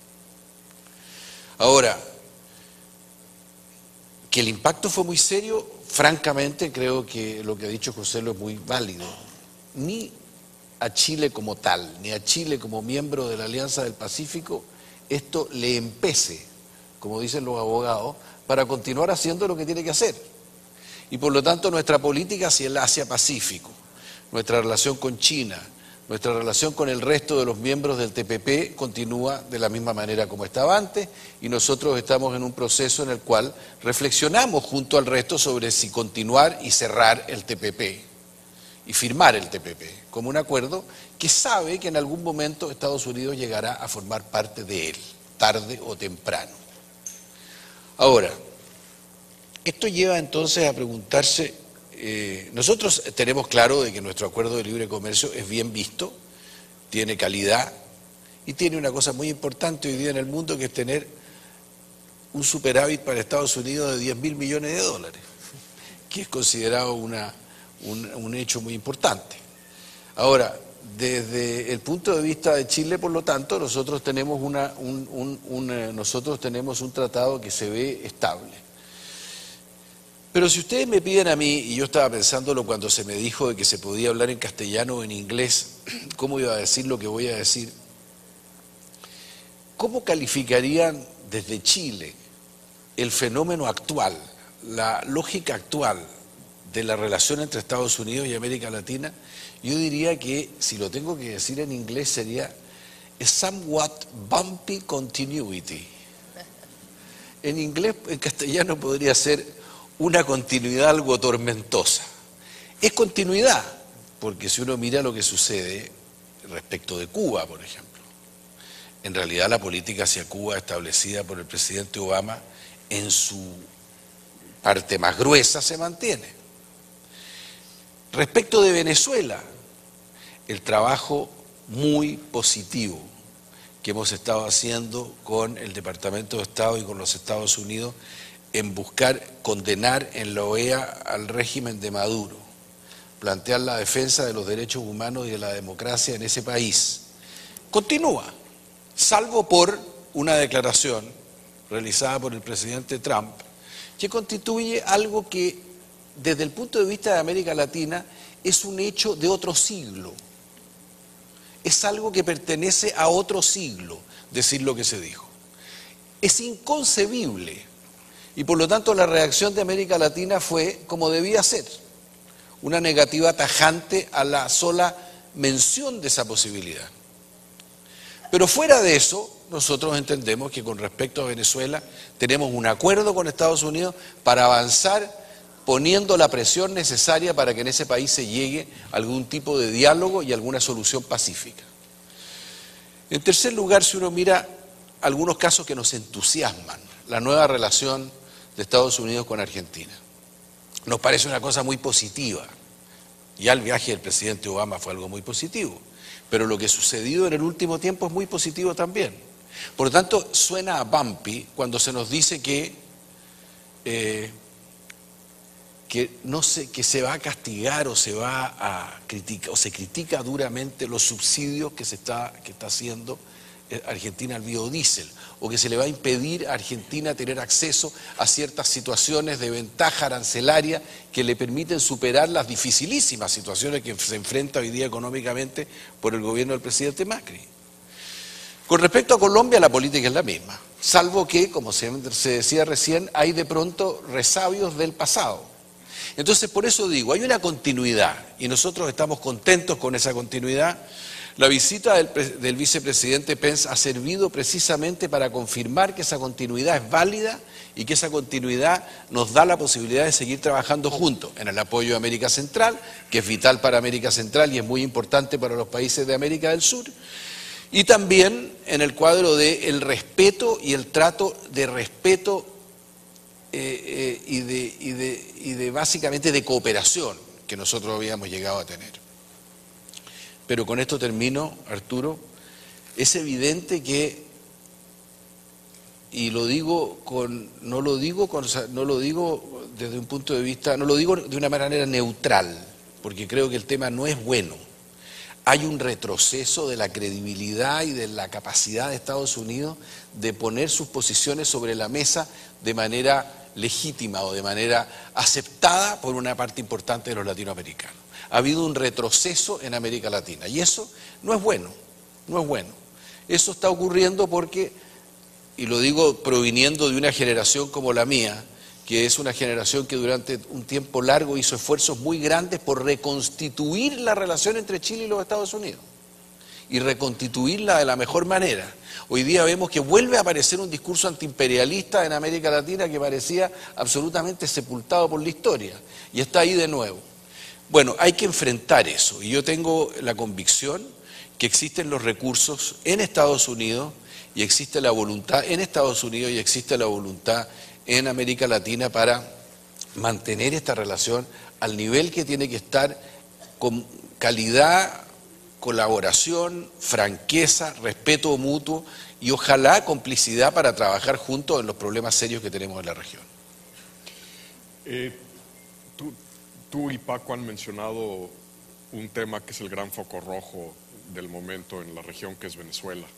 Speaker 5: Ahora, que el impacto fue muy serio, francamente creo que lo que ha dicho José lo es muy válido. Ni a Chile como tal, ni a Chile como miembro de la Alianza del Pacífico, esto le empece, como dicen los abogados, para continuar haciendo lo que tiene que hacer. Y por lo tanto nuestra política hacia el Asia-Pacífico, nuestra relación con China, nuestra relación con el resto de los miembros del T P P continúa de la misma manera como estaba antes y nosotros estamos en un proceso en el cual reflexionamos junto al resto sobre si continuar y cerrar el T P P y firmar el T P P como un acuerdo que sabe que en algún momento Estados Unidos llegará a formar parte de él, tarde o temprano. Ahora, esto lleva entonces a preguntarse. Eh, nosotros tenemos claro de que nuestro acuerdo de libre comercio es bien visto, tiene calidad y tiene una cosa muy importante hoy día en el mundo, que es tener un superávit para Estados Unidos de diez mil millones de dólares, que es considerado una, un, un hecho muy importante. Ahora, desde el punto de vista de Chile, por lo tanto, nosotros tenemos, una, un, un, un, nosotros tenemos un tratado que se ve estable. Pero si ustedes me piden a mí, y yo estaba pensándolo cuando se me dijo de que se podía hablar en castellano o en inglés, ¿cómo iba a decir lo que voy a decir? ¿Cómo calificarían desde Chile el fenómeno actual, la lógica actual de la relación entre Estados Unidos y América Latina? Yo diría que, si lo tengo que decir en inglés, sería a somewhat bumpy continuity. En inglés, en castellano podría ser una continuidad algo tormentosa. Es continuidad, porque si uno mira lo que sucede, respecto de Cuba, por ejemplo. En realidad la política hacia Cuba establecida por el presidente Obama en su parte más gruesa se mantiene. Respecto de Venezuela, el trabajo muy positivo que hemos estado haciendo con el Departamento de Estado y con los Estados Unidos en buscar condenar en la O E A al régimen de Maduro, plantear la defensa de los derechos humanos y de la democracia en ese país, continúa, salvo por una declaración realizada por el presidente Trump, que constituye algo que desde el punto de vista de América Latina es un hecho de otro siglo. Es algo que pertenece a otro siglo, decir lo que se dijo. Es inconcebible y por lo tanto la reacción de América Latina fue como debía ser, una negativa tajante a la sola mención de esa posibilidad. Pero fuera de eso, nosotros entendemos que con respecto a Venezuela tenemos un acuerdo con Estados Unidos para avanzar poniendo la presión necesaria para que en ese país se llegue a algún tipo de diálogo y alguna solución pacífica. En tercer lugar, si uno mira algunos casos que nos entusiasman, la nueva relación de Estados Unidos con Argentina, nos parece una cosa muy positiva. Ya el viaje del presidente Obama fue algo muy positivo, pero lo que ha sucedido en el último tiempo es muy positivo también. Por lo tanto, suena a bumpy cuando se nos dice que eh, que no se, que se va a castigar o se va a criticar o se critica duramente los subsidios que se está que está haciendo Argentina al biodiesel, o que se le va a impedir a Argentina tener acceso a ciertas situaciones de ventaja arancelaria que le permiten superar las dificilísimas situaciones que se enfrenta hoy día económicamente por el gobierno del presidente Macri. Con respecto a Colombia, la política es la misma, salvo que, como se decía recién, hay de pronto resabios del pasado. Entonces, por eso digo, hay una continuidad y nosotros estamos contentos con esa continuidad. La visita del, del vicepresidente Pence ha servido precisamente para confirmar que esa continuidad es válida y que esa continuidad nos da la posibilidad de seguir trabajando juntos en el apoyo a América Central, que es vital para América Central y es muy importante para los países de América del Sur, y también en el cuadro del respeto y el trato de respeto Eh, eh, y, de, y, de, y de básicamente de cooperación que nosotros habíamos llegado a tener. Pero con esto termino, Arturo. Es evidente que, y lo digo con, no lo digo con, no lo digo desde un punto de vista, no lo digo de una manera neutral, porque creo que el tema no es bueno. Hay un retroceso de la credibilidad y de la capacidad de Estados Unidos de poner sus posiciones sobre la mesa de manera legítima o de manera aceptada por una parte importante de los latinoamericanos. Ha habido un retroceso en América Latina y eso no es bueno, no es bueno. Eso está ocurriendo porque, y lo digo proviniendo de una generación como la mía, que es una generación que durante un tiempo largo hizo esfuerzos muy grandes por reconstituir la relación entre Chile y los Estados Unidos y reconstituirla de la mejor manera. Hoy día vemos que vuelve a aparecer un discurso antiimperialista en América Latina que parecía absolutamente sepultado por la historia y está ahí de nuevo. Bueno, hay que enfrentar eso y yo tengo la convicción que existen los recursos en Estados Unidos y existe la voluntad en Estados Unidos y existe la voluntad en América Latina para mantener esta relación al nivel que tiene que estar, con calidad, colaboración, franqueza, respeto mutuo y ojalá complicidad para trabajar juntos en los problemas serios que tenemos en la región.
Speaker 2: Eh, tú, tú y Paco han mencionado un tema que es el gran foco rojo del momento en la región, que es Venezuela.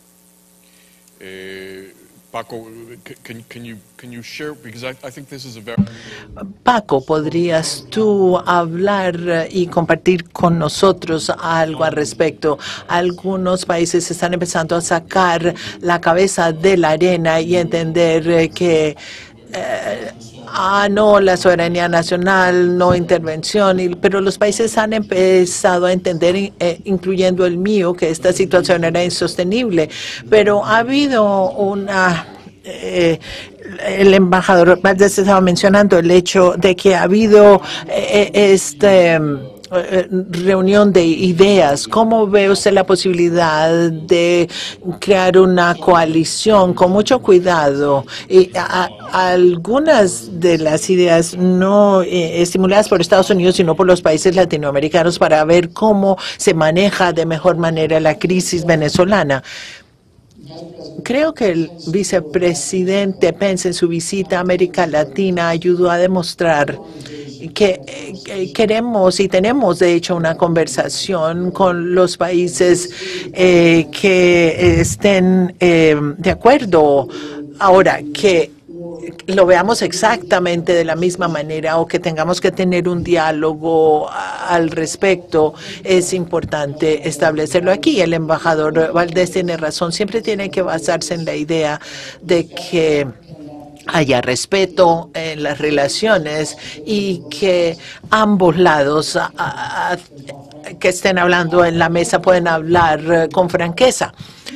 Speaker 2: Eh, Paco, can, can you, can you share, because I, I think this is a very...
Speaker 6: Paco, ¿podrías tú hablar y compartir con nosotros algo al respecto? Algunos países están empezando a sacar la cabeza de la arena y entender que eh, ah, no, la soberanía nacional, no intervención, y, pero los países han empezado a entender, eh, incluyendo el mío, que esta situación era insostenible. Pero ha habido una... Eh, el embajador Valdés estaba mencionando el hecho de que ha habido eh, este reunión de ideas. ¿Cómo ve usted la posibilidad de crear una coalición con mucho cuidado? Y a, a algunas de las ideas no eh, estimuladas por Estados Unidos, sino por los países latinoamericanos para ver cómo se maneja de mejor manera la crisis venezolana. Creo que el vicepresidente Pence en su visita a América Latina ayudó a demostrar que eh, queremos y tenemos, de hecho, una conversación con los países eh, que estén eh, de acuerdo. Ahora, que lo veamos exactamente de la misma manera o que tengamos que tener un diálogo al respecto, es importante establecerlo aquí. El embajador Valdés tiene razón. Siempre tiene que basarse en la idea de que haya respeto en las relaciones y que ambos lados a, a, a, que estén hablando en la mesa pueden hablar con franqueza.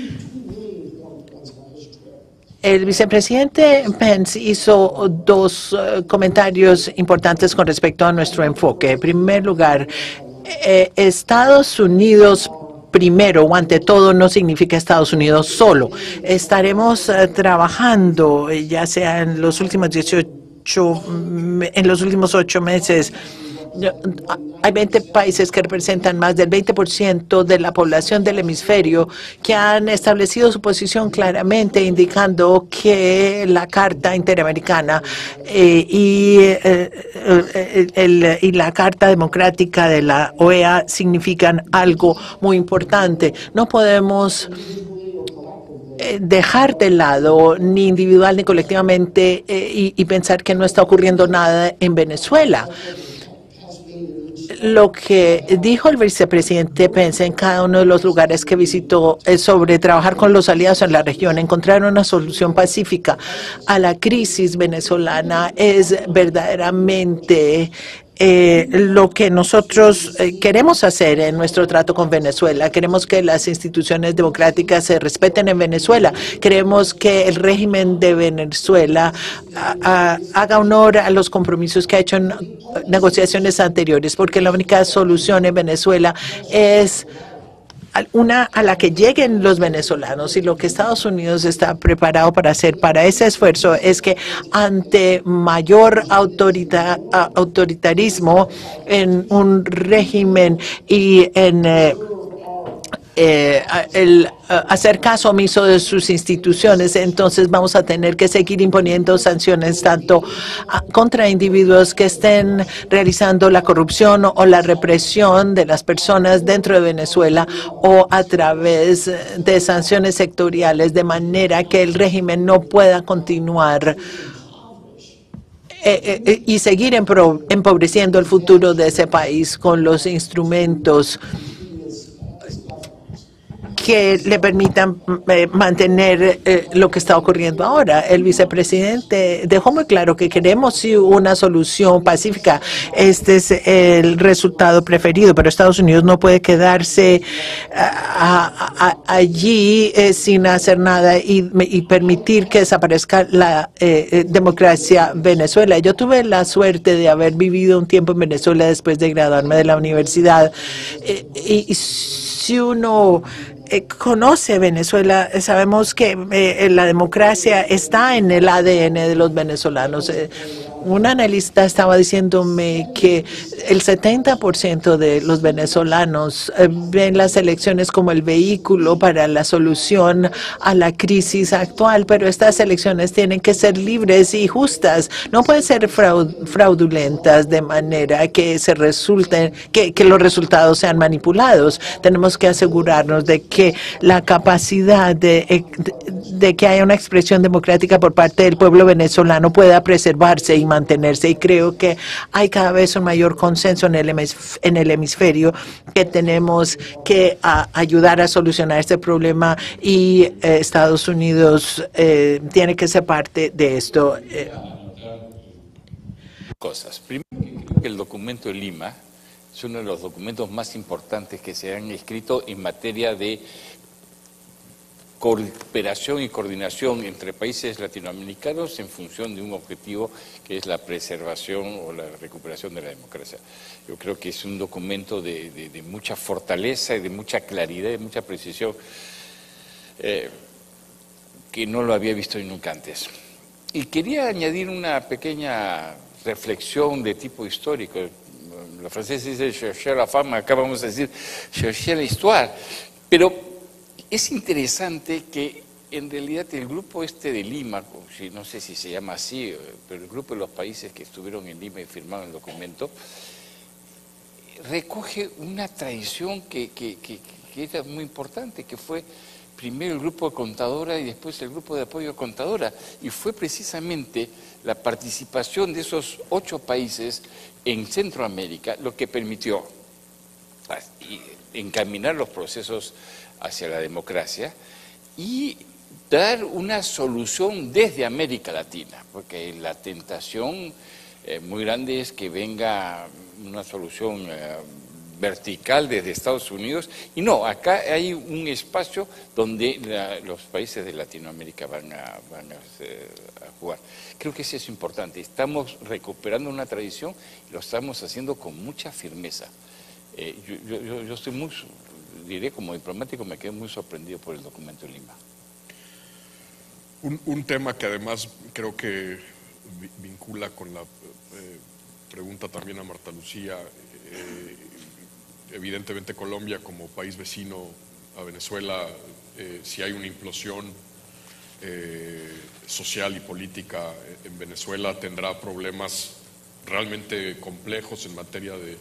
Speaker 6: El vicepresidente Pence hizo dos uh, comentarios importantes con respecto a nuestro enfoque. En primer lugar, eh, Estados Unidos primero o ante todo no significa Estados Unidos solo. Estaremos uh, trabajando, ya sea en los últimos dieciocho, en los últimos ocho meses. Hay veinte países que representan más del veinte por ciento de la población del hemisferio que han establecido su posición claramente, indicando que la Carta Interamericana eh, y, eh, el, y la Carta Democrática de la O E A significan algo muy importante. No podemos dejar de lado, ni individual ni colectivamente, eh, y, y pensar que no está ocurriendo nada en Venezuela. Lo que dijo el vicepresidente Pence en cada uno de los lugares que visitó es sobre trabajar con los aliados en la región, encontrar una solución pacífica a la crisis venezolana es verdaderamente Eh, lo que nosotros eh, queremos hacer en nuestro trato con Venezuela. Queremos que las instituciones democráticas se respeten en Venezuela. Queremos que el régimen de Venezuela a, a, haga honor a los compromisos que ha hecho en negociaciones anteriores, porque la única solución en Venezuela es una a la que lleguen los venezolanos, y lo que Estados Unidos está preparado para hacer para ese esfuerzo es que ante mayor autorita, autoritarismo en un régimen y en eh, Eh, el uh, hacer caso omiso de sus instituciones, entonces vamos a tener que seguir imponiendo sanciones tanto uh, contra individuos que estén realizando la corrupción o, o la represión de las personas dentro de Venezuela, o a través de sanciones sectoriales, de manera que el régimen no pueda continuar eh, eh, y seguir empro- empobreciendo el futuro de ese país con los instrumentos que le permitan eh, mantener eh, lo que está ocurriendo ahora. El vicepresidente dejó muy claro que queremos sí una solución pacífica. Este es el resultado preferido, pero Estados Unidos no puede quedarse a, a, a, allí eh, sin hacer nada y, y permitir que desaparezca la eh, democracia Venezuela. Yo tuve la suerte de haber vivido un tiempo en Venezuela después de graduarme de la universidad, eh, y, y si uno Eh, conoce Venezuela, sabemos que eh, la democracia está en el A D N de los venezolanos. Eh, un analista estaba diciéndome que el setenta por ciento de los venezolanos eh, ven las elecciones como el vehículo para la solución a la crisis actual, pero estas elecciones tienen que ser libres y justas, no pueden ser fraud fraudulentas de manera que se resulten, que, que los resultados sean manipulados. Tenemos que asegurarnos de que la capacidad de, de, de que haya una expresión democrática por parte del pueblo venezolano pueda preservarse y mantenerse, y creo que hay cada vez un mayor consenso en el, en el hemisferio que tenemos que a, ayudar a solucionar este problema, y eh, Estados Unidos eh, tiene que ser parte de esto. Eh.
Speaker 4: Cosas. Primero, el documento de Lima es uno de los documentos más importantes que se han escrito en materia de cooperación y coordinación entre países latinoamericanos en función de un objetivo que es la preservación o la recuperación de la democracia. Yo creo que es un documento de, de, de mucha fortaleza y de mucha claridad, de mucha precisión, eh, que no lo había visto nunca antes. Y quería añadir una pequeña reflexión de tipo histórico. La francesa dice chercher la femme, acá vamos a decir chercher la histoire, pero es interesante que en realidad el grupo este de Lima, no sé si se llama así, pero el grupo de los países que estuvieron en Lima y firmaron el documento, recoge una tradición que, que, que, que era muy importante, que fue primero el grupo de Contadora y después el grupo de apoyo a Contadora, y fue precisamente la participación de esos ocho países en Centroamérica lo que permitió encaminar los procesos hacia la democracia y dar una solución desde América Latina, porque la tentación eh, muy grande es que venga una solución eh, vertical desde Estados Unidos, y no, acá hay un espacio donde la, los países de Latinoamérica van, a, van a, a jugar. Creo que eso es importante, estamos recuperando una tradición y lo estamos haciendo con mucha firmeza. Eh, yo, yo, yo estoy muy... diré como diplomático, me quedé muy sorprendido por el documento de Lima.
Speaker 2: Un, un tema que además creo que vincula con la eh, pregunta también a Marta Lucía, eh, evidentemente Colombia como país vecino a Venezuela, eh, si hay una implosión eh, social y política en Venezuela, tendrá problemas realmente complejos en materia de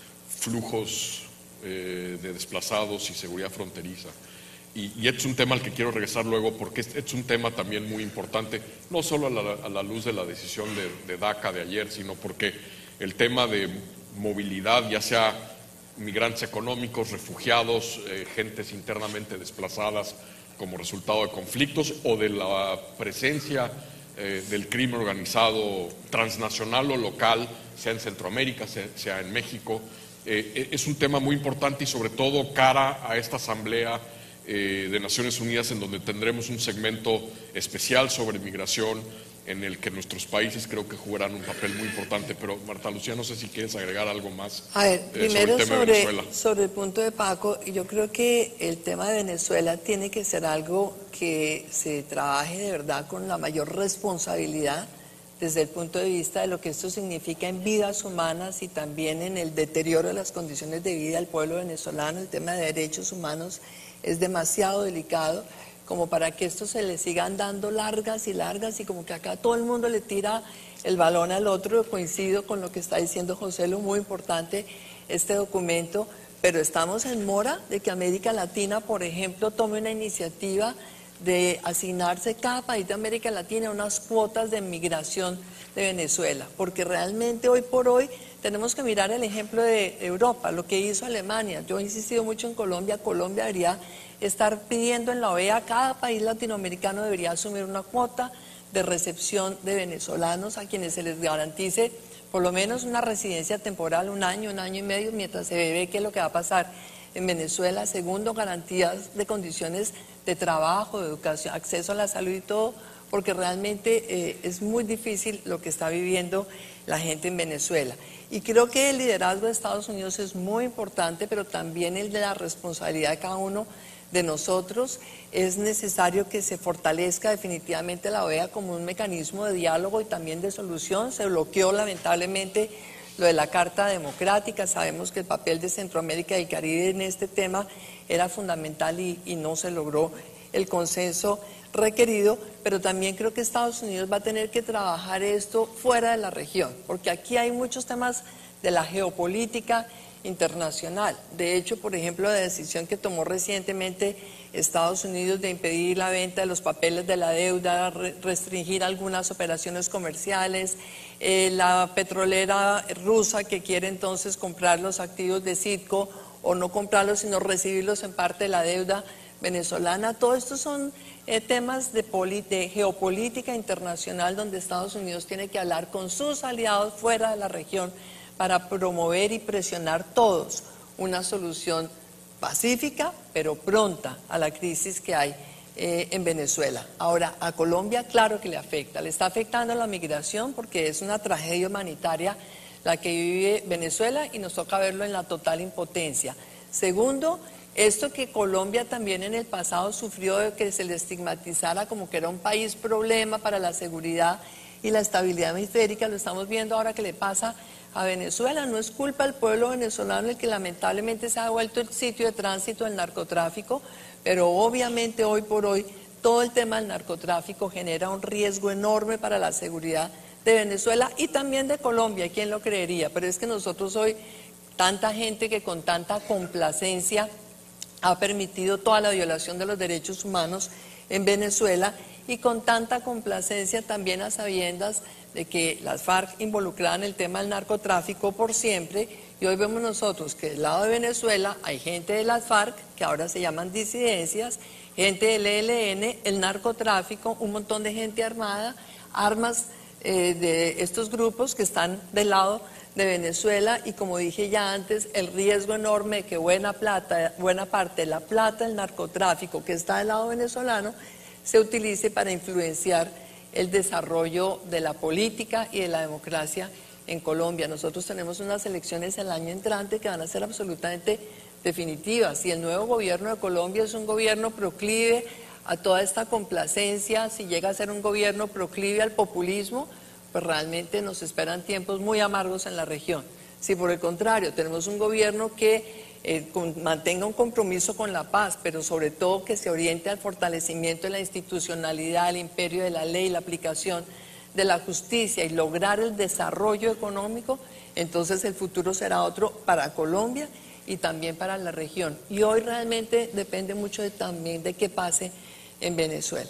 Speaker 2: flujos Eh, de desplazados y seguridad fronteriza. Y, y es un tema al que quiero regresar luego porque es, es un tema también muy importante, no solo a la, a la luz de la decisión de, de DACA de ayer, sino porque el tema de movilidad, ya sea migrantes económicos, refugiados, eh, gentes internamente desplazadas como resultado de conflictos o de la presencia eh, del crimen organizado transnacional o local, sea en Centroamérica, sea, sea en México. Eh, es un tema muy importante y sobre todo cara a esta Asamblea eh, de Naciones Unidas en donde tendremos un segmento especial sobre migración en el que nuestros países creo que jugarán un papel muy importante. Pero Marta Lucía, no sé si quieres agregar algo más.
Speaker 3: A ver,
Speaker 2: eh,
Speaker 3: primero
Speaker 2: sobre, el tema
Speaker 3: sobre,
Speaker 2: de Venezuela.
Speaker 3: sobre el punto de Paco, yo creo que el tema de Venezuela tiene que ser algo que se trabaje de verdad con la mayor responsabilidad desde el punto de vista de lo que esto significa en vidas humanas y también en el deterioro de las condiciones de vida del pueblo venezolano. El tema de derechos humanos es demasiado delicado como para que esto se le sigan dando largas y largas y como que acá todo el mundo le tira el balón al otro. Coincido con lo que está diciendo José, lo muy importante este documento, pero estamos en mora de que América Latina, por ejemplo, tome una iniciativa de asignarse cada país de América Latina unas cuotas de migración de Venezuela, porque realmente hoy por hoy tenemos que mirar el ejemplo de Europa, lo que hizo Alemania. Yo he insistido mucho en Colombia, Colombia debería estar pidiendo en la O E A, cada país latinoamericano debería asumir una cuota de recepción de venezolanos a quienes se les garantice por lo menos una residencia temporal, un año, un año y medio, mientras se ve qué es lo que va a pasar en Venezuela. Segundo, garantías de condiciones de trabajo, de educación, acceso a la salud y todo, porque realmente eh, es muy difícil lo que está viviendo la gente en Venezuela. Y creo que el liderazgo de Estados Unidos es muy importante, pero también el de la responsabilidad de cada uno de nosotros. Es necesario que se fortalezca definitivamente la O E A como un mecanismo de diálogo y también de solución. Se bloqueó lamentablemente lo de la Carta Democrática. Sabemos que el papel de Centroamérica y Caribe en este tema era fundamental y, y no se logró el consenso requerido, pero también creo que Estados Unidos va a tener que trabajar esto fuera de la región, porque aquí hay muchos temas de la geopolítica internacional. De hecho, por ejemplo, la decisión que tomó recientemente Estados Unidos de impedir la venta de los papeles de la deuda, re restringir algunas operaciones comerciales, eh, la petrolera rusa que quiere entonces comprar los activos de Citgo o no comprarlos sino recibirlos en parte de la deuda venezolana. Todo esto son eh, temas de, de geopolítica internacional donde Estados Unidos tiene que hablar con sus aliados fuera de la región para promover y presionar todos una solución pacífica pero pronta a la crisis que hay eh, en Venezuela. Ahora, a Colombia claro que le afecta, le está afectando la migración porque es una tragedia humanitaria la que vive Venezuela y nos toca verlo en la total impotencia. Segundo, esto que Colombia también en el pasado sufrió de que se le estigmatizara como que era un país problema para la seguridad y la estabilidad hemisférica, lo estamos viendo ahora que le pasa a Venezuela. No es culpa del pueblo venezolano el que lamentablemente se ha vuelto el sitio de tránsito del narcotráfico, pero obviamente hoy por hoy todo el tema del narcotráfico genera un riesgo enorme para la seguridad de Venezuela y también de Colombia, ¿quién lo creería? Pero es que nosotros hoy, tanta gente que con tanta complacencia ha permitido toda la violación de los derechos humanos en Venezuela y con tanta complacencia también a sabiendas de que las FARC involucraban el tema del narcotráfico por siempre, y hoy vemos nosotros que del lado de Venezuela hay gente de las FARC, que ahora se llaman disidencias, gente del E L N, el narcotráfico, un montón de gente armada, armas eh, de estos grupos que están del lado de Venezuela, y como dije ya antes, el riesgo enorme de que buena plata, buena parte de la plata del narcotráfico que está del lado venezolano se utilice para influenciar el desarrollo de la política y de la democracia en Colombia. Nosotros tenemos unas elecciones el año entrante que van a ser absolutamente definitivas, y el nuevo gobierno de Colombia es un gobierno proclive a toda esta complacencia. Si llega a ser un gobierno proclive al populismo, pues realmente nos esperan tiempos muy amargos en la región. Si por el contrario tenemos un gobierno que eh, con, mantenga un compromiso con la paz, pero sobre todo que se oriente al fortalecimiento de la institucionalidad, el imperio de la ley, la aplicación de la justicia y lograr el desarrollo económico, entonces el futuro será otro para Colombia y también para la región. Y hoy realmente depende mucho de, también de qué pase en Venezuela.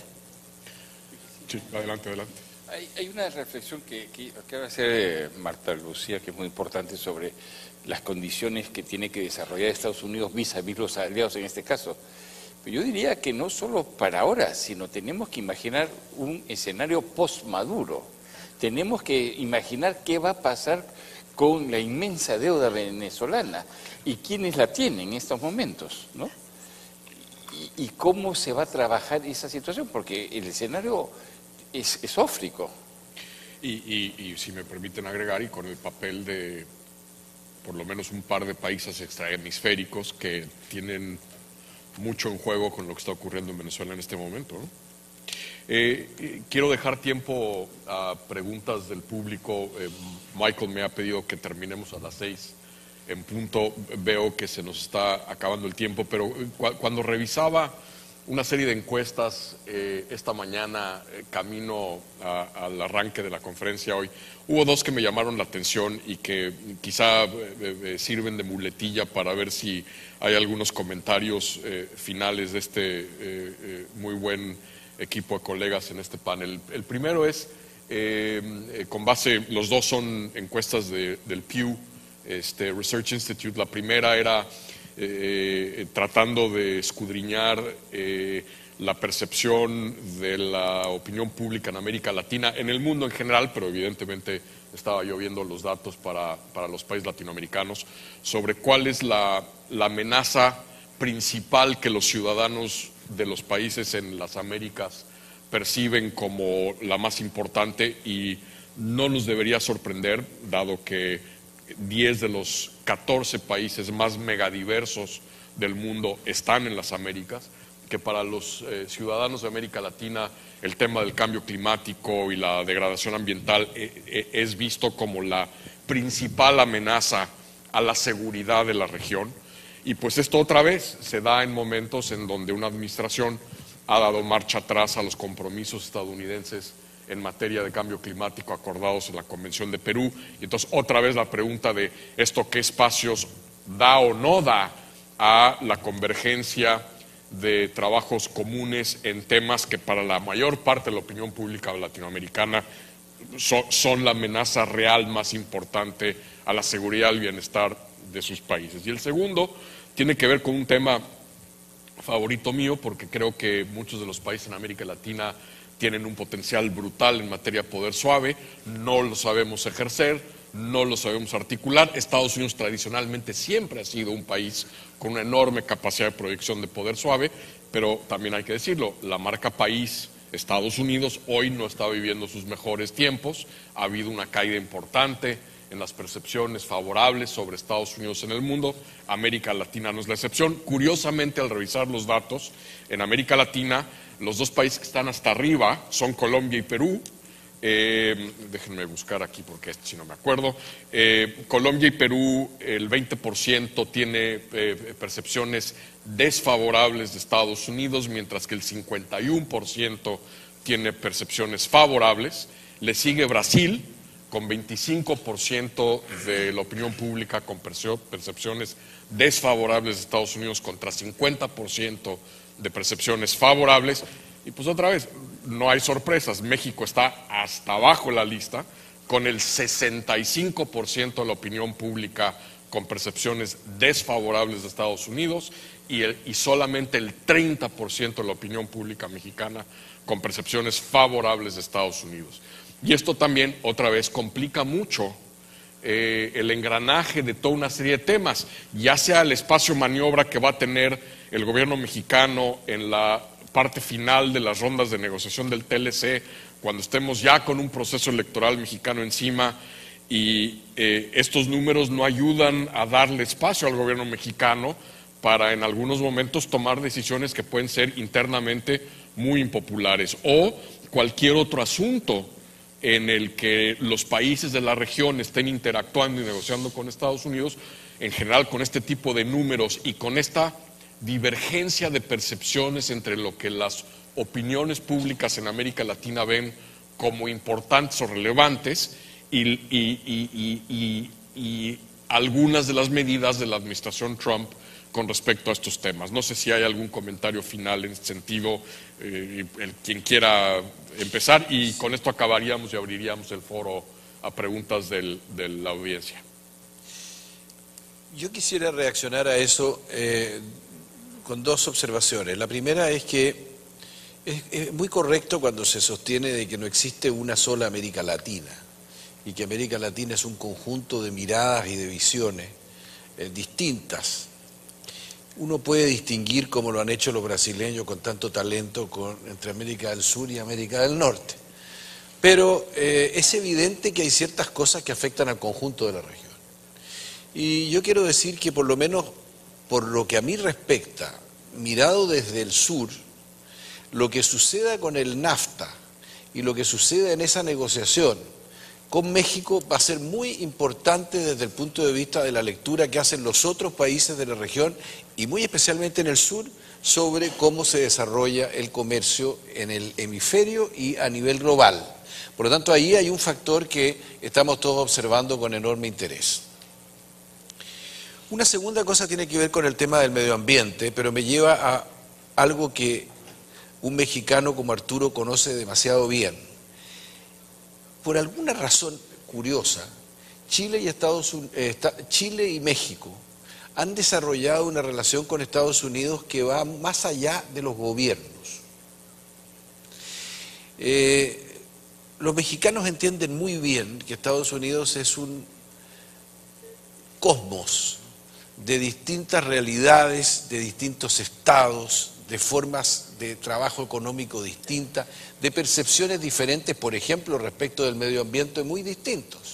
Speaker 2: Sí, adelante, adelante.
Speaker 4: Hay, hay una reflexión que, que acaba de hacer Marta Lucía, que es muy importante, sobre las condiciones que tiene que desarrollar Estados Unidos vis a vis los aliados en este caso. Pero yo diría que no solo para ahora, sino tenemos que imaginar un escenario post-Maduro. Tenemos que imaginar qué va a pasar con la inmensa deuda venezolana y quiénes la tienen en estos momentos, ¿no? Y, y cómo se va a trabajar esa situación, porque el escenario es, es ófrico.
Speaker 2: Y, y, y si me permiten agregar, y con el papel de por lo menos un par de países extrahemisféricos que tienen mucho en juego con lo que está ocurriendo en Venezuela en este momento, ¿no? Eh, quiero dejar tiempo a preguntas del público. Eh, Michael me ha pedido que terminemos a las seis en punto. Veo que se nos está acabando el tiempo, pero cu cuando revisaba una serie de encuestas eh, esta mañana, eh, camino a, al arranque de la conferencia hoy, hubo dos que me llamaron la atención y que quizá eh, eh, sirven de muletilla para ver si hay algunos comentarios eh, finales de este eh, eh, muy buen equipo de colegas en este panel. El primero es, eh, eh, con base, los dos son encuestas de, del Pew este, Research Institute. La primera era eh, tratando de escudriñar eh, la percepción de la opinión pública en América Latina, en el mundo en general, pero evidentemente estaba yo viendo los datos para, para los países latinoamericanos, sobre cuál es la, la amenaza principal que los ciudadanos de los países en las Américas perciben como la más importante, y no nos debería sorprender, dado que diez de los catorce países más megadiversos del mundo están en las Américas, que para los eh, ciudadanos de América Latina el tema del cambio climático y la degradación ambiental eh, eh, es visto como la principal amenaza a la seguridad de la región. Y pues esto otra vez se da en momentos en donde una administración ha dado marcha atrás a los compromisos estadounidenses en materia de cambio climático acordados en la Convención de Perú. Y entonces otra vez la pregunta de esto qué espacios da o no da a la convergencia de trabajos comunes en temas que para la mayor parte de la opinión pública latinoamericana son, son la amenaza real más importante a la seguridad y el bienestar de sus países. Y el segundo tiene que ver con un tema favorito mío, porque creo que muchos de los países en América Latina tienen un potencial brutal en materia de poder suave, no lo sabemos ejercer, no lo sabemos articular. Estados Unidos tradicionalmente siempre ha sido un país con una enorme capacidad de proyección de poder suave, pero también hay que decirlo, la marca país, Estados Unidos, hoy no está viviendo sus mejores tiempos, ha habido una caída importante en las percepciones favorables sobre Estados Unidos en el mundo. América Latina no es la excepción. Curiosamente, al revisar los datos, en América Latina, los dos países que están hasta arriba son Colombia y Perú. Eh, déjenme buscar aquí porque este sí no me acuerdo. Eh, Colombia y Perú, el veinte por ciento tiene eh, percepciones desfavorables de Estados Unidos, mientras que el cincuenta y uno por ciento tiene percepciones favorables. Le sigue Brasil, con veinticinco por ciento de la opinión pública con percepciones desfavorables de Estados Unidos contra cincuenta por ciento de percepciones favorables. Y pues otra vez, no hay sorpresas, México está hasta abajo en la lista, con el sesenta y cinco por ciento de la opinión pública con percepciones desfavorables de Estados Unidos y, el, y solamente el treinta por ciento de la opinión pública mexicana con percepciones favorables de Estados Unidos. Y esto también, otra vez, complica mucho eh, el engranaje de toda una serie de temas, ya sea el espacio de maniobra que va a tener el gobierno mexicano en la parte final de las rondas de negociación del T L C, cuando estemos ya con un proceso electoral mexicano encima y eh, estos números no ayudan a darle espacio al gobierno mexicano para en algunos momentos tomar decisiones que pueden ser internamente muy impopulares, o cualquier otro asunto en el que los países de la región estén interactuando y negociando con Estados Unidos, en general con este tipo de números y con esta divergencia de percepciones entre lo que las opiniones públicas en América Latina ven como importantes o relevantes y, y, y, y, y, y algunas de las medidas de la administración Trump con respecto a estos temas. No sé si hay algún comentario final en este sentido, eh, el, quien quiera empezar, y con esto acabaríamos y abriríamos el foro a preguntas del, de la audiencia.
Speaker 5: Yo quisiera reaccionar a eso eh, con dos observaciones. La primera es que es, es muy correcto cuando se sostiene de que no existe una sola América Latina y que América Latina es un conjunto de miradas y de visiones eh, distintas. Uno puede distinguir, como lo han hecho los brasileños con tanto talento, con, entre América del Sur y América del Norte. Pero eh, es evidente que hay ciertas cosas que afectan al conjunto de la región. Y yo quiero decir que por lo menos, por lo que a mí respecta, mirado desde el sur, lo que suceda con el NAFTA y lo que suceda en esa negociación con México va a ser muy importante desde el punto de vista de la lectura que hacen los otros países de la región y muy especialmente en el sur sobre cómo se desarrolla el comercio en el hemisferio y a nivel global. Por lo tanto, ahí hay un factor que estamos todos observando con enorme interés. Una segunda cosa tiene que ver con el tema del medio ambiente, pero me lleva a algo que un mexicano como Arturo conoce demasiado bien. Por alguna razón curiosa, Chile y, Estados Unidos, eh, Chile y México han desarrollado una relación con Estados Unidos que va más allá de los gobiernos. Eh, los mexicanos entienden muy bien que Estados Unidos es un cosmos de distintas realidades, de distintos estados, de formas de trabajo económico distintas, de percepciones diferentes, por ejemplo, respecto del medio ambiente, muy distintos.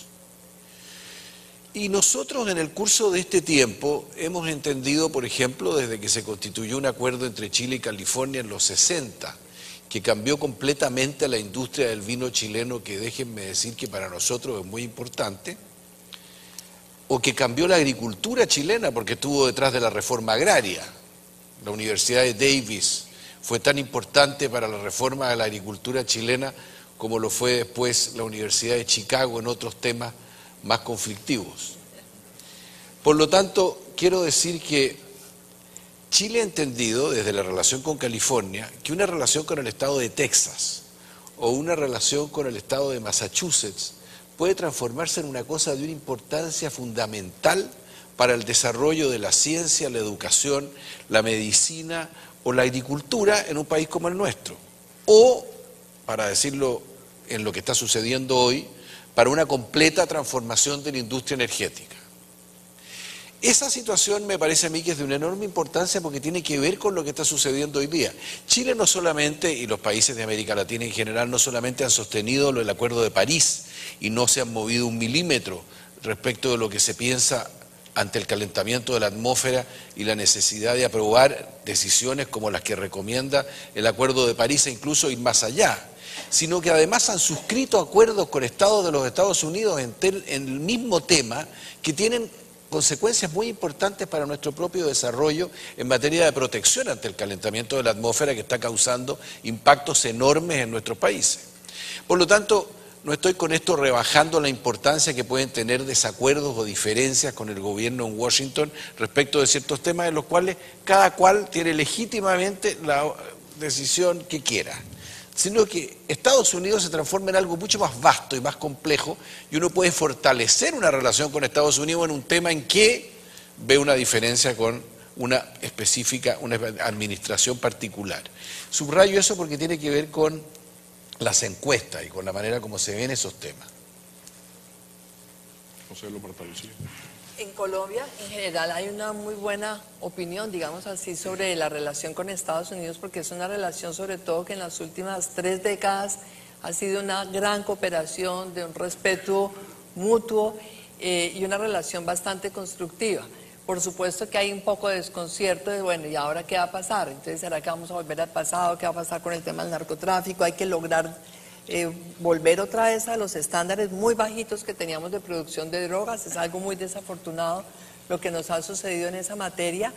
Speaker 5: Y nosotros en el curso de este tiempo hemos entendido, por ejemplo, desde que se constituyó un acuerdo entre Chile y California en los sesenta, que cambió completamente la industria del vino chileno, que déjenme decir que para nosotros es muy importante, o que cambió la agricultura chilena porque estuvo detrás de la reforma agraria. La Universidad de Davis fue tan importante para la reforma de la agricultura chilena como lo fue después la Universidad de Chicago en otros temas más conflictivos. Por lo tanto, quiero decir que Chile ha entendido desde la relación con California que una relación con el estado de Texas o una relación con el estado de Massachusetts puede transformarse en una cosa de una importancia fundamental para el desarrollo de la ciencia, la educación, la medicina o la agricultura en un país como el nuestro. O, para decirlo en lo que está sucediendo hoy, para una completa transformación de la industria energética. Esa situación me parece a mí que es de una enorme importancia porque tiene que ver con lo que está sucediendo hoy día. Chile no solamente, y los países de América Latina en general, no solamente han sostenido el Acuerdo de París y no se han movido un milímetro respecto de lo que se piensa ante el calentamiento de la atmósfera y la necesidad de aprobar decisiones como las que recomienda el Acuerdo de París e incluso ir más allá, sino que además han suscrito acuerdos con Estados de los Estados Unidos en, tel, en el mismo tema que tienen consecuencias muy importantes para nuestro propio desarrollo en materia de protección ante el calentamiento de la atmósfera que está causando impactos enormes en nuestros países. Por lo tanto, no estoy con esto rebajando la importancia que pueden tener desacuerdos o diferencias con el gobierno en Washington respecto de ciertos temas en los cuales cada cual tiene legítimamente la decisión que quiera, sino que Estados Unidos se transforma en algo mucho más vasto y más complejo y uno puede fortalecer una relación con Estados Unidos en un tema en que ve una diferencia con una específica, una administración particular. Subrayo eso porque tiene que ver con las encuestas y con la manera como se ven esos temas.
Speaker 2: José Lo Martalucía.
Speaker 3: En Colombia, en general, hay una muy buena opinión, digamos así, sobre la relación con Estados Unidos, porque es una relación, sobre todo, que en las últimas tres décadas ha sido una gran cooperación, de un respeto mutuo eh, y una relación bastante constructiva. Por supuesto que hay un poco de desconcierto de, bueno, ¿y ahora qué va a pasar? Entonces, ¿será que vamos a volver al pasado? ¿Qué va a pasar con el tema del narcotráfico? Hay que lograr Eh, volver otra vez a los estándares muy bajitos que teníamos de producción de drogas. Es algo muy desafortunado lo que nos ha sucedido en esa materia,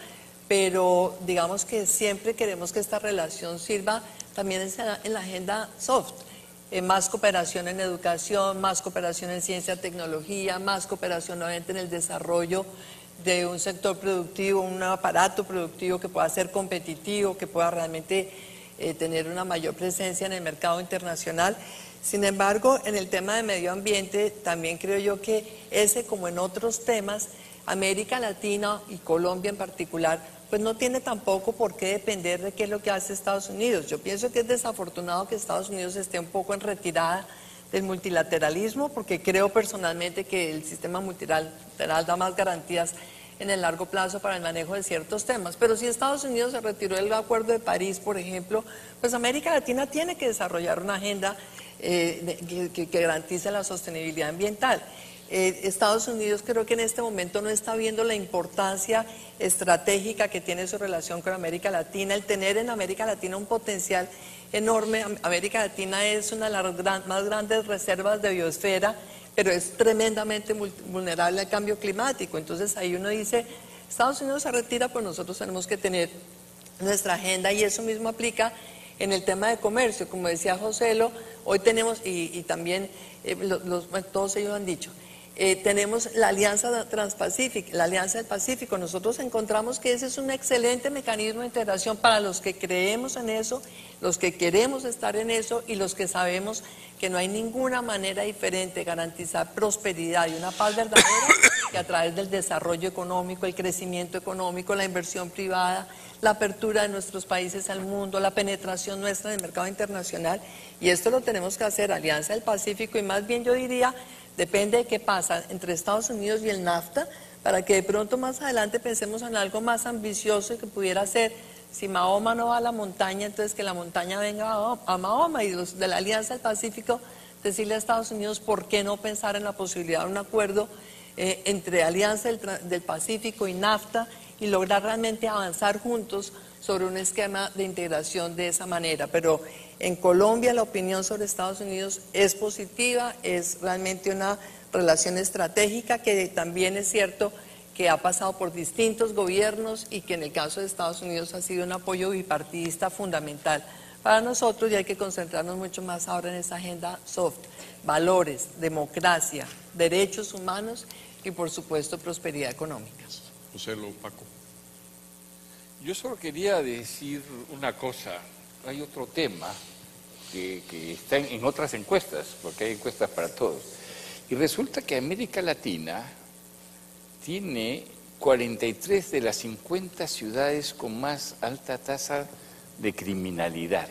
Speaker 3: pero digamos que siempre queremos que esta relación sirva también en la, en la agenda soft. Eh, más cooperación en educación, más cooperación en ciencia y tecnología, más cooperación nuevamente en el desarrollo de un sector productivo, un aparato productivo que pueda ser competitivo, que pueda realmente Eh, tener una mayor presencia en el mercado internacional. Sin embargo, en el tema de medio ambiente, también creo yo que ese, como en otros temas, América Latina y Colombia en particular, pues no tiene tampoco por qué depender de qué es lo que hace Estados Unidos. Yo pienso que es desafortunado que Estados Unidos esté un poco en retirada del multilateralismo, porque creo personalmente que el sistema multilateral da más garantías en el largo plazo para el manejo de ciertos temas. Pero si Estados Unidos se retiró del Acuerdo de París, por ejemplo, pues América Latina tiene que desarrollar una agenda eh, de, que, que garantice la sostenibilidad ambiental. Eh, Estados Unidos creo que en este momento no está viendo la importancia estratégica que tiene su relación con América Latina, el tener en América Latina un potencial enorme. América Latina es una de las gran, más grandes reservas de biosfera, pero es tremendamente vulnerable al cambio climático. Entonces ahí uno dice, Estados Unidos se retira, pues nosotros tenemos que tener nuestra agenda, y eso mismo aplica en el tema de comercio. Como decía Joselo, hoy tenemos, y, y también eh, los, los, bueno, todos ellos han dicho, eh, tenemos la Alianza Transpacífica, la Alianza del Pacífico. Nosotros encontramos que ese es un excelente mecanismo de integración para los que creemos en eso, los que queremos estar en eso y los que sabemos que no hay ninguna manera diferente de garantizar prosperidad y una paz verdadera que a través del desarrollo económico, el crecimiento económico, la inversión privada, la apertura de nuestros países al mundo, la penetración nuestra en el mercado internacional. Y esto lo tenemos que hacer, Alianza del Pacífico, y más bien yo diría, depende de qué pasa entre Estados Unidos y el NAFTA, para que de pronto más adelante pensemos en algo más ambicioso que pudiera ser, si Mahoma no va a la montaña, entonces que la montaña venga a Mahoma, y los de la Alianza del Pacífico decirle a Estados Unidos por qué no pensar en la posibilidad de un acuerdo eh, entre Alianza del, del Pacífico y NAFTA y lograr realmente avanzar juntos sobre un esquema de integración de esa manera. Pero en Colombia la opinión sobre Estados Unidos es positiva, es realmente una relación estratégica que también es cierto que ha pasado por distintos gobiernos y que en el caso de Estados Unidos ha sido un apoyo bipartidista fundamental para nosotros, y hay que concentrarnos mucho más ahora en esa agenda soft: valores, democracia, derechos humanos y por supuesto prosperidad económica.
Speaker 2: José Lo, Paco.
Speaker 4: Yo solo quería decir una cosa. Hay otro tema que, que está en, en otras encuestas, porque hay encuestas para todos, y resulta que América Latina tiene cuarenta y tres de las cincuenta ciudades con más alta tasa de criminalidad.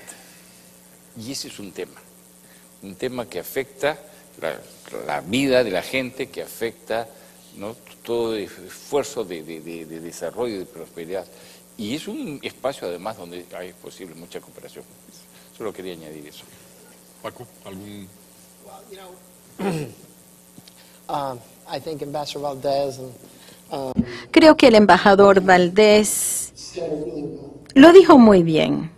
Speaker 4: Y ese es un tema, un tema que afecta la, la vida de la gente, que afecta ¿no? Todo esfuerzo de, de, de, de desarrollo y de prosperidad. Y es un espacio, además, donde hay posible mucha cooperación. Solo quería añadir eso.
Speaker 2: Paco, ¿algún...?
Speaker 7: Well, you know, uh, I think Ambassador Valdez and, uh,
Speaker 1: Creo que el embajador Valdés lo dijo muy bien.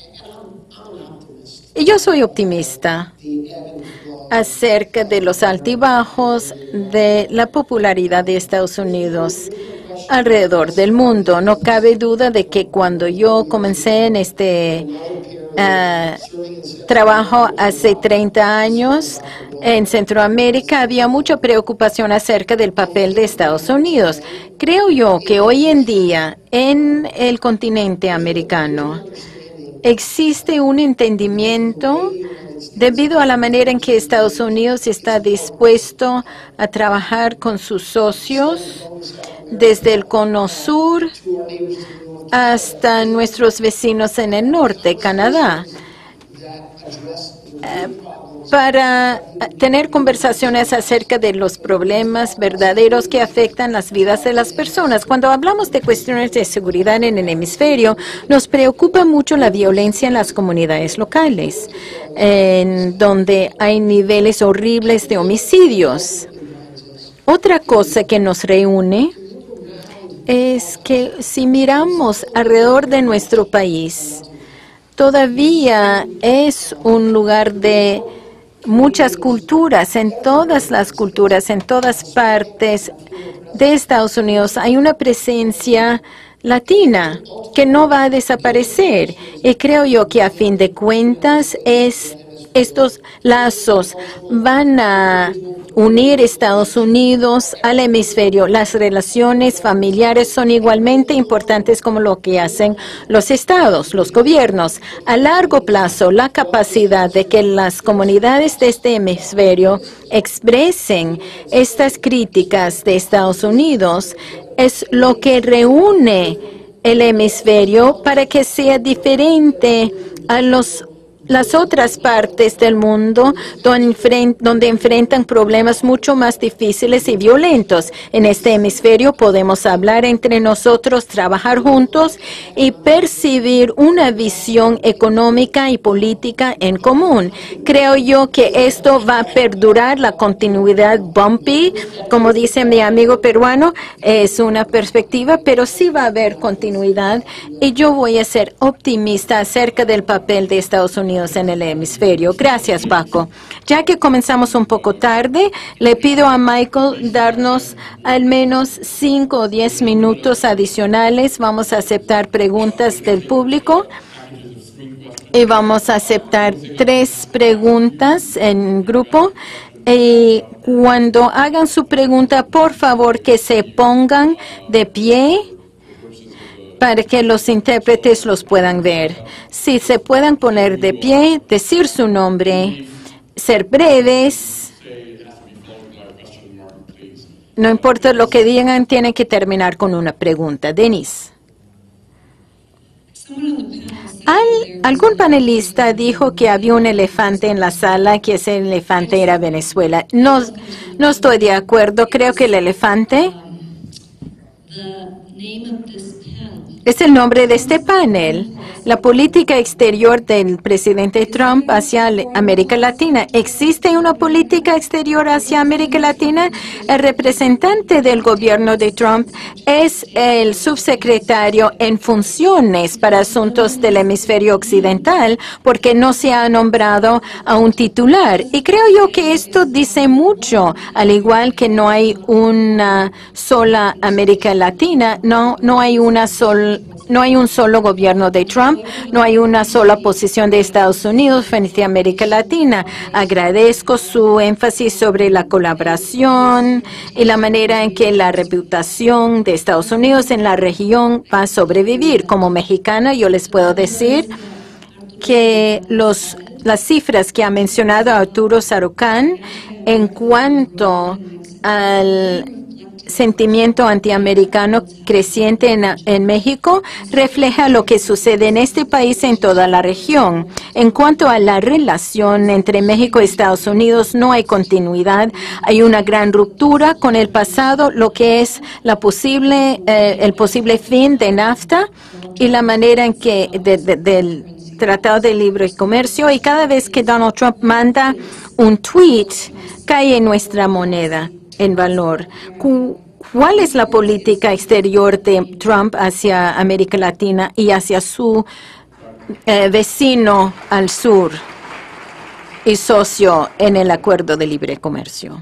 Speaker 1: Y yo soy optimista acerca de los altibajos de la popularidad de Estados Unidos alrededor del mundo. No cabe duda de que cuando yo comencé en este uh, trabajo hace treinta años en Centroamérica, había mucha preocupación acerca del papel de Estados Unidos. Creo yo que hoy en día en el continente americano existe un entendimiento debido a la manera en que Estados Unidos está dispuesto a trabajar con sus socios desde el Cono Sur hasta nuestros vecinos en el norte, Canadá, eh, para tener conversaciones acerca de los problemas verdaderos que afectan las vidas de las personas. Cuando hablamos de cuestiones de seguridad en el hemisferio, nos preocupa mucho la violencia en las comunidades locales, en donde hay niveles horribles de homicidios. Otra cosa que nos reúne es que si miramos alrededor de nuestro país, todavía es un lugar de muchas culturas, en todas las culturas, en todas partes de Estados Unidos hay una presencia latina que no va a desaparecer. Y creo yo que a fin de cuentas es, estos lazos van a unir Estados Unidos al hemisferio. Las relaciones familiares son igualmente importantes como lo que hacen los estados, los gobiernos. A largo plazo, la capacidad de que las comunidades de este hemisferio expresen estas críticas de Estados Unidos es lo que reúne el hemisferio para que sea diferente a los las otras partes del mundo donde enfrentan problemas mucho más difíciles y violentos. En este hemisferio podemos hablar entre nosotros, trabajar juntos y percibir una visión económica y política en común. Creo yo que esto va a perdurar, la continuidad bumpy, como dice mi amigo peruano, es una perspectiva, pero sí va a haber continuidad y yo voy a ser optimista acerca del papel de Estados Unidos en el hemisferio. Gracias, Paco. Ya que comenzamos un poco tarde, le pido a Michael darnos al menos cinco o diez minutos adicionales. Vamos a aceptar preguntas del público y vamos a aceptar tres preguntas en grupo. Y cuando hagan su pregunta, por favor que se pongan de pie para que los intérpretes los puedan ver. Si se puedan poner de pie, decir su nombre, ser breves. No importa lo que digan, tienen que terminar con una pregunta. Denise. Al, algún panelista dijo que había un elefante en la sala, que ese elefante era Venezuela. No, no estoy de acuerdo. Creo que el elefante es el nombre de este panel. La política exterior del presidente Trump hacia América Latina. ¿Existe una política exterior hacia América Latina? El representante del gobierno de Trump es el subsecretario en funciones para asuntos del hemisferio occidental, porque no se ha nombrado a un titular. Y creo yo que esto dice mucho, al igual que no hay una sola América Latina, no, no hay una sola No hay un solo gobierno de Trump, no hay una sola posición de Estados Unidos frente a América Latina. Agradezco su énfasis sobre la colaboración y la manera en que la reputación de Estados Unidos en la región va a sobrevivir. Como mexicana, yo les puedo decir que los, las cifras que ha mencionado Arturo Sarucán en cuanto al sentimiento antiamericano creciente en, en México refleja lo que sucede en este país y en toda la región. En cuanto a la relación entre México y Estados Unidos, no hay continuidad. Hay una gran ruptura con el pasado, lo que es la posible, eh, el posible fin de NAFTA y la manera en que de, de, del Tratado de Libre Comercio. Y cada vez que Donald Trump manda un tweet, cae en nuestra moneda en valor. ¿Cuál es la política exterior de Trump hacia América Latina y hacia su eh, vecino al sur y socio en el Acuerdo de Libre Comercio?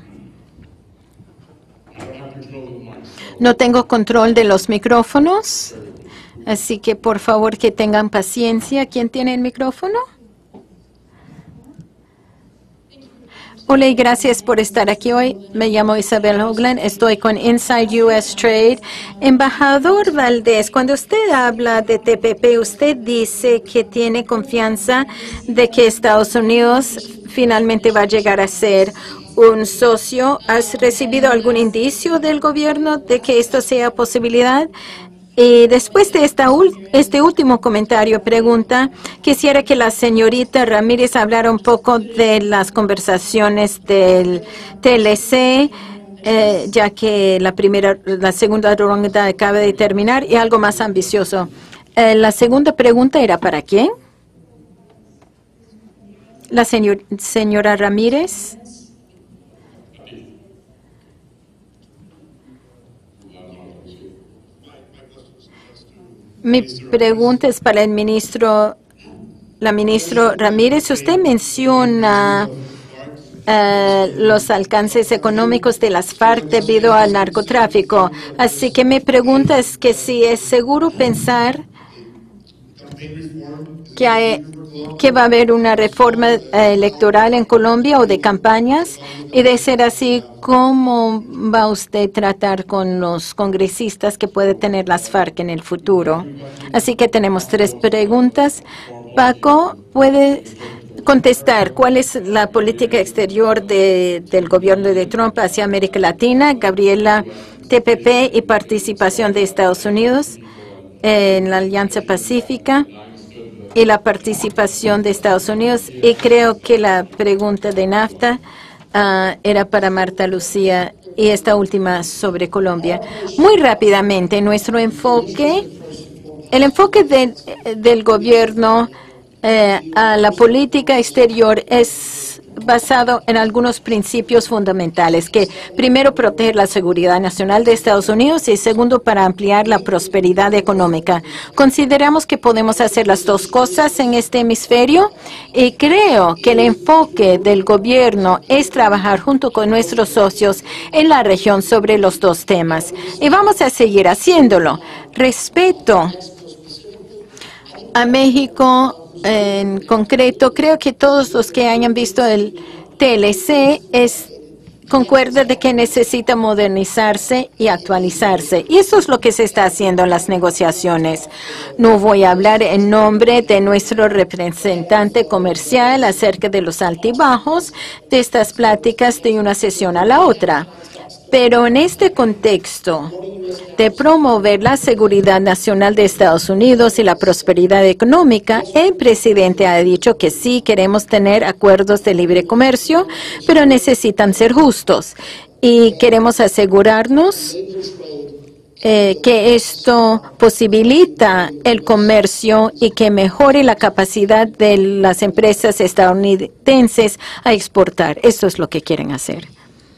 Speaker 1: No tengo control de los micrófonos, así que por favor que tengan paciencia. ¿Quién tiene el micrófono? Hola y gracias por estar aquí hoy. Me llamo Isabel Hoagland, estoy con Inside U S Trade. Embajador Valdés, cuando usted habla de T P P, usted dice que tiene confianza de que Estados Unidos finalmente va a llegar a ser un socio. ¿Has recibido algún indicio del gobierno de que esto sea posibilidad? Y después de esta este último comentario, pregunta, quisiera que la señorita Ramírez hablara un poco de las conversaciones del T L C, eh, ya que la primera, la segunda ronda acaba de terminar, y algo más ambicioso. Eh, la segunda pregunta era ¿para quién? La señor, señora Ramírez. Mi pregunta es para el ministro, la ministra Ramírez. Usted menciona uh, los alcances económicos de las FARC debido al narcotráfico. Así que mi pregunta es que si es seguro pensar que, hay, que va a haber una reforma uh, electoral en Colombia o de campañas, y de ser así, ¿cómo va usted a tratar con los congresistas que puede tener las FARC en el futuro? Así que tenemos tres preguntas. Paco, ¿puede contestar cuál es la política exterior de, del gobierno de Trump hacia América Latina? Gabriela, T P P y participación de Estados Unidos en la Alianza Pacífica y la participación de Estados Unidos. Y creo que la pregunta de NAFTA Uh, era para Marta Lucía, y esta última sobre Colombia. Muy rápidamente, nuestro enfoque, el enfoque de, del gobierno eh, a la política exterior es basado en algunos principios fundamentales, que primero proteger la seguridad nacional de Estados Unidos y segundo para ampliar la prosperidad económica. Consideramos que podemos hacer las dos cosas en este hemisferio y creo que el enfoque del gobierno es trabajar junto con nuestros socios en la región sobre los dos temas y vamos a seguir haciéndolo. Respeto a México en concreto, creo que todos los que hayan visto el T L C es, concuerdan de que necesita modernizarse y actualizarse. Y eso es lo que se está haciendo en las negociaciones. No voy a hablar en nombre de nuestro representante comercial acerca de los altibajos de estas pláticas de una sesión a la otra. Pero en este contexto de promover la seguridad nacional de Estados Unidos y la prosperidad económica, el presidente ha dicho que sí queremos tener acuerdos de libre comercio, pero necesitan ser justos. Y queremos asegurarnos eh, que esto posibilita el comercio y que mejore la capacidad de las empresas estadounidenses a exportar. Eso es lo que quieren hacer.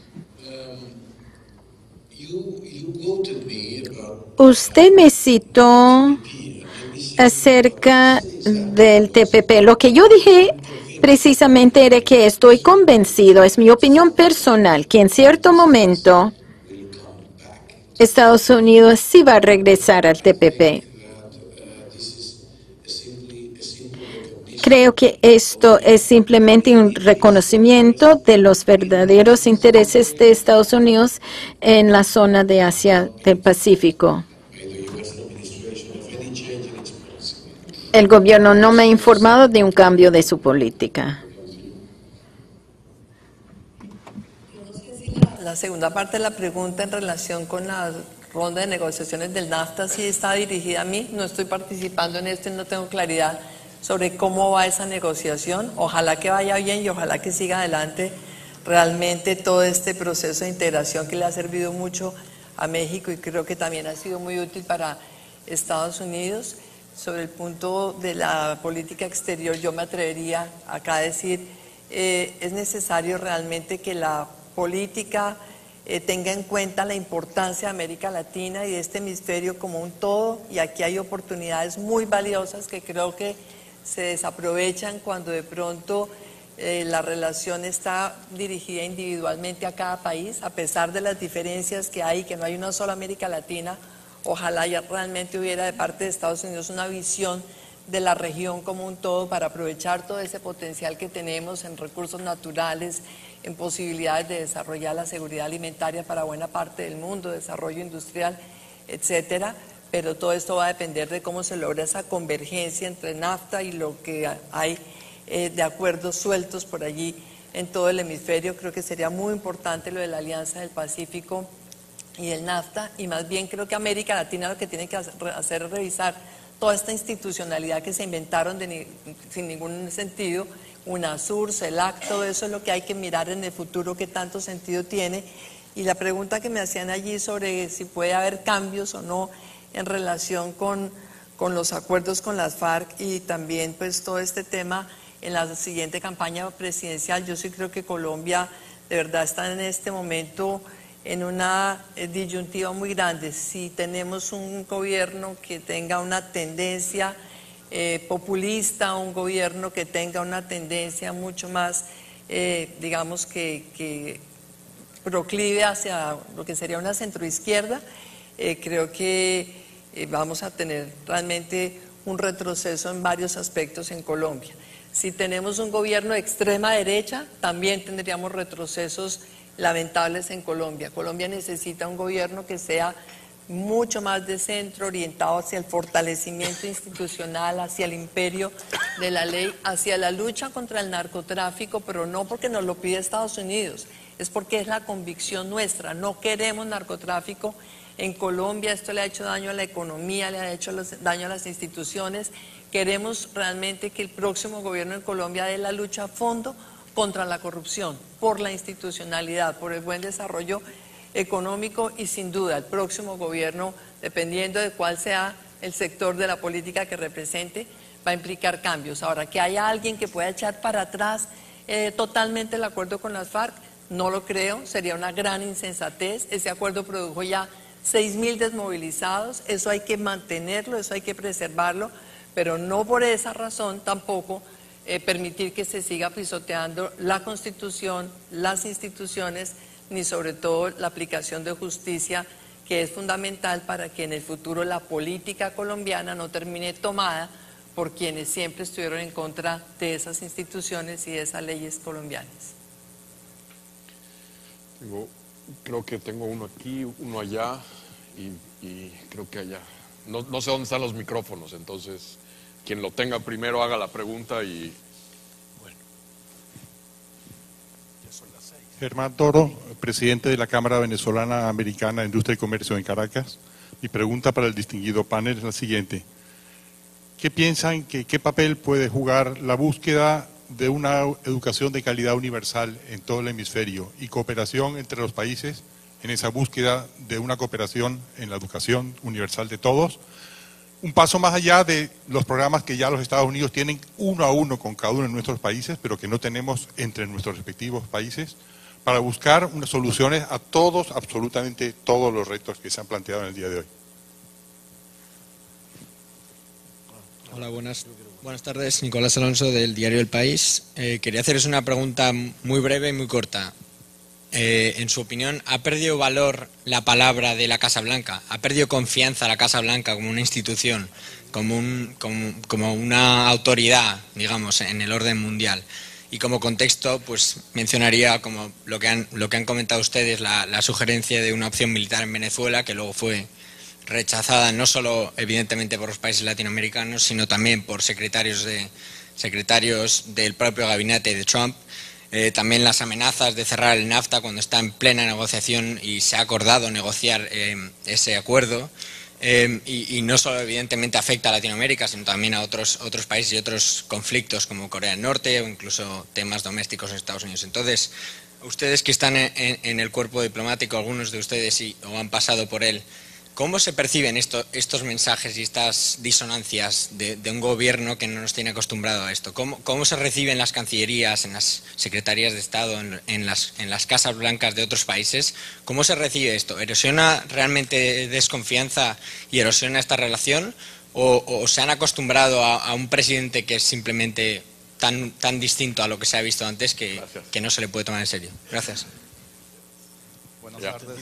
Speaker 1: Usted me citó acerca del T P P. Lo que yo dije precisamente era que estoy convencido, es mi opinión personal, que en cierto momento Estados Unidos sí va a regresar al T P P. Creo que esto es simplemente un reconocimiento de los verdaderos intereses de Estados Unidos en la zona de Asia del Pacífico. El gobierno no me ha informado de un cambio de su política.
Speaker 3: la segunda parte de la pregunta en relación con la ronda de negociaciones del NAFTA sí está dirigida a mí. No estoy participando en esto y no tengo claridad sobre cómo va esa negociación. Ojalá que vaya bien y ojalá que siga adelante realmente todo este proceso de integración que le ha servido mucho a México y creo que también ha sido muy útil para Estados Unidos. Sobre el punto de la política exterior, yo me atrevería acá a decir, eh, es necesario realmente que la política eh, tenga en cuenta la importancia de América Latina y de este hemisferio como un todo, y aquí hay oportunidades muy valiosas que creo que se desaprovechan cuando de pronto eh, la relación está dirigida individualmente a cada país, a pesar de las diferencias que hay, que no hay una sola América Latina. Ojalá ya realmente hubiera de parte de Estados Unidos una visión de la región como un todo para aprovechar todo ese potencial que tenemos en recursos naturales, en posibilidades de desarrollar la seguridad alimentaria para buena parte del mundo, desarrollo industrial, etcétera. Pero todo esto va a depender de cómo se logra esa convergencia entre NAFTA y lo que hay eh, de acuerdos sueltos por allí en todo el hemisferio. Creo que sería muy importante lo de la Alianza del Pacífico y el NAFTA, y más bien creo que América Latina lo que tiene que hacer es revisar toda esta institucionalidad que se inventaron de ni, sin ningún sentido, UNASUR, CELAC, todo eso es lo que hay que mirar en el futuro, qué tanto sentido tiene. Y la pregunta que me hacían allí sobre si puede haber cambios o no en relación con, con los acuerdos con las FARC y también pues todo este tema en la siguiente campaña presidencial, yo sí creo que Colombia de verdad está en este momento en una disyuntiva muy grande. Si tenemos un gobierno que tenga una tendencia eh, populista, un gobierno que tenga una tendencia mucho más, eh, digamos, que, que proclive hacia lo que sería una centroizquierda, eh, creo que eh, vamos a tener realmente un retroceso en varios aspectos en Colombia. Si tenemos un gobierno de extrema derecha, también tendríamos retrocesos lamentables en Colombia. Colombia necesita un gobierno que sea mucho más de centro, orientado hacia el fortalecimiento institucional, hacia el imperio de la ley, hacia la lucha contra el narcotráfico, pero no porque nos lo pide Estados Unidos, es porque es la convicción nuestra. No queremos narcotráfico en Colombia, esto le ha hecho daño a la economía, le ha hecho daño a las instituciones. Queremos realmente que el próximo gobierno en Colombia dé la lucha a fondo contra la corrupción, por la institucionalidad, por el buen desarrollo económico y sin duda el próximo gobierno, dependiendo de cuál sea el sector de la política que represente, va a implicar cambios. Ahora, que haya alguien que pueda echar para atrás eh, totalmente el acuerdo con las FARC, no lo creo, sería una gran insensatez. Ese acuerdo produjo ya seis mil desmovilizados, eso hay que mantenerlo, eso hay que preservarlo, pero no por esa razón tampoco Eh, permitir que se siga pisoteando la Constitución, las instituciones, ni sobre todo la aplicación de justicia, que es fundamental para que en el futuro la política colombiana no termine tomada por quienes siempre estuvieron en contra de esas instituciones y de esas leyes colombianas.
Speaker 2: Tengo, creo que tengo uno aquí, uno allá y, y creo que allá. No, no sé dónde están los micrófonos, entonces quien lo tenga primero haga la pregunta y bueno. Ya son las seis.
Speaker 8: Germán Toro, presidente de la Cámara Venezolana Americana de Industria y Comercio en Caracas. Mi pregunta para el distinguido panel es la siguiente. ¿Qué piensan que qué papel puede jugar la búsqueda de una educación de calidad universal en todo el hemisferio y cooperación entre los países en esa búsqueda de una cooperación en la educación universal de todos? Un paso más allá de los programas que ya los Estados Unidos tienen uno a uno con cada uno de nuestros países, pero que no tenemos entre nuestros respectivos países, para buscar unas soluciones a todos, absolutamente todos los retos que se han planteado en el día de hoy.
Speaker 9: Hola, buenas, buenas tardes. Nicolás Alonso, del diario El País. Eh, quería haceros una pregunta muy breve y muy corta. Eh, en su opinión, ¿ha perdido valor la palabra de la Casa Blanca? ¿Ha perdido confianza la Casa Blanca como una institución, como, un, como, como una autoridad, digamos, en el orden mundial? Y como contexto, pues mencionaría, como lo que han, lo que han comentado ustedes, la, la sugerencia de una opción militar en Venezuela, que luego fue rechazada no solo evidentemente por los países latinoamericanos, sino también por secretarios, de, secretarios del propio gabinete de Trump. Eh, también las amenazas de cerrar el NAFTA cuando está en plena negociación y se ha acordado negociar eh, ese acuerdo. Eh, y, y no solo evidentemente afecta a Latinoamérica, sino también a otros, otros países y otros conflictos como Corea del Norte o incluso temas domésticos en Estados Unidos. Entonces, ustedes que están en, en, en el cuerpo diplomático, algunos de ustedes y, o han pasado por él, ¿cómo se perciben esto, estos mensajes y estas disonancias de, de un gobierno que no nos tiene acostumbrado a esto? ¿Cómo, cómo se reciben las cancillerías, en las secretarías de Estado, en, en, las, en las casas blancas de otros países? ¿Cómo se recibe esto? ¿Erosiona realmente desconfianza y erosiona esta relación? ¿O, o se han acostumbrado a, a un presidente que es simplemente tan, tan distinto a lo que se ha visto antes que, que no se le puede tomar en serio? Gracias.
Speaker 10: Buenas tardes.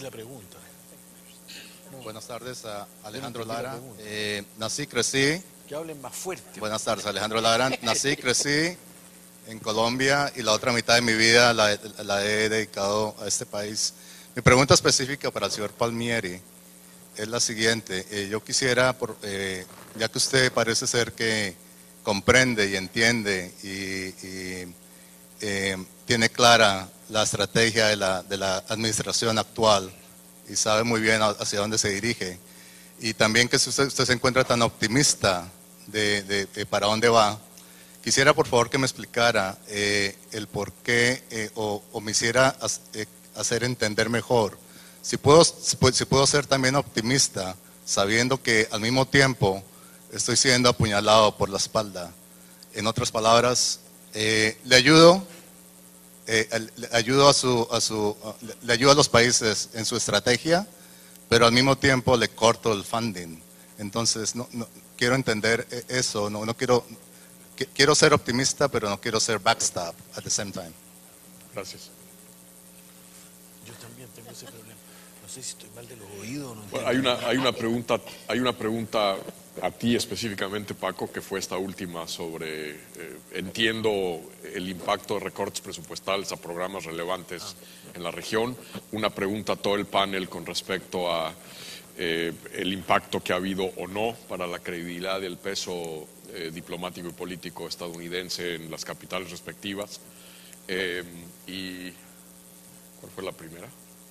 Speaker 10: Buenas tardes, a Alejandro Lara. Eh, nací, crecí.
Speaker 5: Que hablen más fuerte.
Speaker 10: Buenas tardes, Alejandro Lara. Nací, crecí en Colombia y la otra mitad de mi vida la, la he dedicado a este país. Mi pregunta específica para el señor Palmieri es la siguiente. Eh, yo quisiera, por, eh, ya que usted parece ser que comprende y entiende y, y eh, tiene clara la estrategia de la, de la administración actual, y sabe muy bien hacia dónde se dirige, y también que usted, usted se encuentra tan optimista de, de, de para dónde va, quisiera por favor que me explicara eh, el por qué eh, o, o me hiciera eh, hacer entender mejor, si puedo, si puedo ser también optimista, sabiendo que al mismo tiempo estoy siendo apuñalado por la espalda. En otras palabras, eh, le ayudo Eh, le ayudo a su, a su, le ayudo a los países en su estrategia, pero al mismo tiempo le corto el funding. Entonces, no, no, quiero entender eso. No, no quiero, que, quiero ser optimista, pero no quiero ser backstab at the same time.
Speaker 2: Gracias.
Speaker 5: Yo también tengo ese problema. No sé si estoy mal de los oídos. No
Speaker 2: bueno, hay una, hay una pregunta, hay una pregunta a ti específicamente, Paco, que fue esta última sobre, eh, entiendo el impacto de recortes presupuestales a programas relevantes en la región. Una pregunta a todo el panel con respecto a eh, el impacto que ha habido o no para la credibilidad del peso eh, diplomático y político estadounidense en las capitales respectivas. Eh, y ¿cuál fue la primera?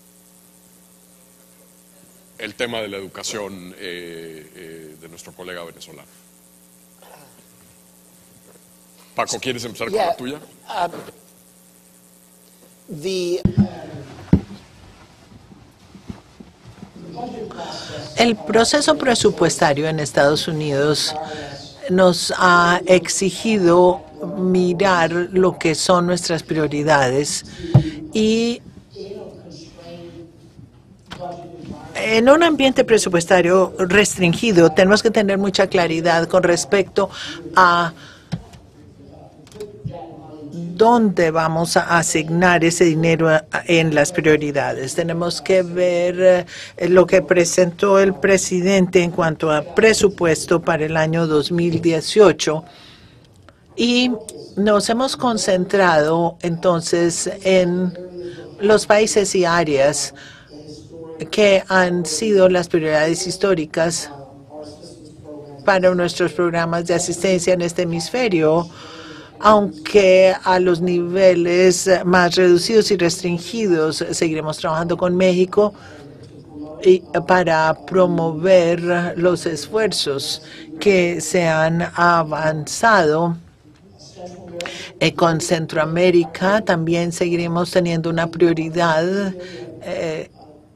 Speaker 2: El tema de la educación eh, eh, de nuestro colega venezolano. Paco, ¿quieres empezar
Speaker 7: Yeah,
Speaker 2: con la tuya?
Speaker 7: um, the
Speaker 6: El proceso presupuestario en Estados Unidos nos ha exigido mirar lo que son nuestras prioridades y en un ambiente presupuestario restringido tenemos que tener mucha claridad con respecto a dónde vamos a asignar ese dinero en las prioridades. Tenemos que ver lo que presentó el presidente en cuanto a presupuesto para el año dos mil dieciocho y nos hemos concentrado entonces en los países y áreas que han sido las prioridades históricas para nuestros programas de asistencia en este hemisferio, aunque a los niveles más reducidos y restringidos seguiremos trabajando con México y para promover los esfuerzos que se han avanzado. Eh, con Centroamérica también seguiremos teniendo una prioridad. Eh,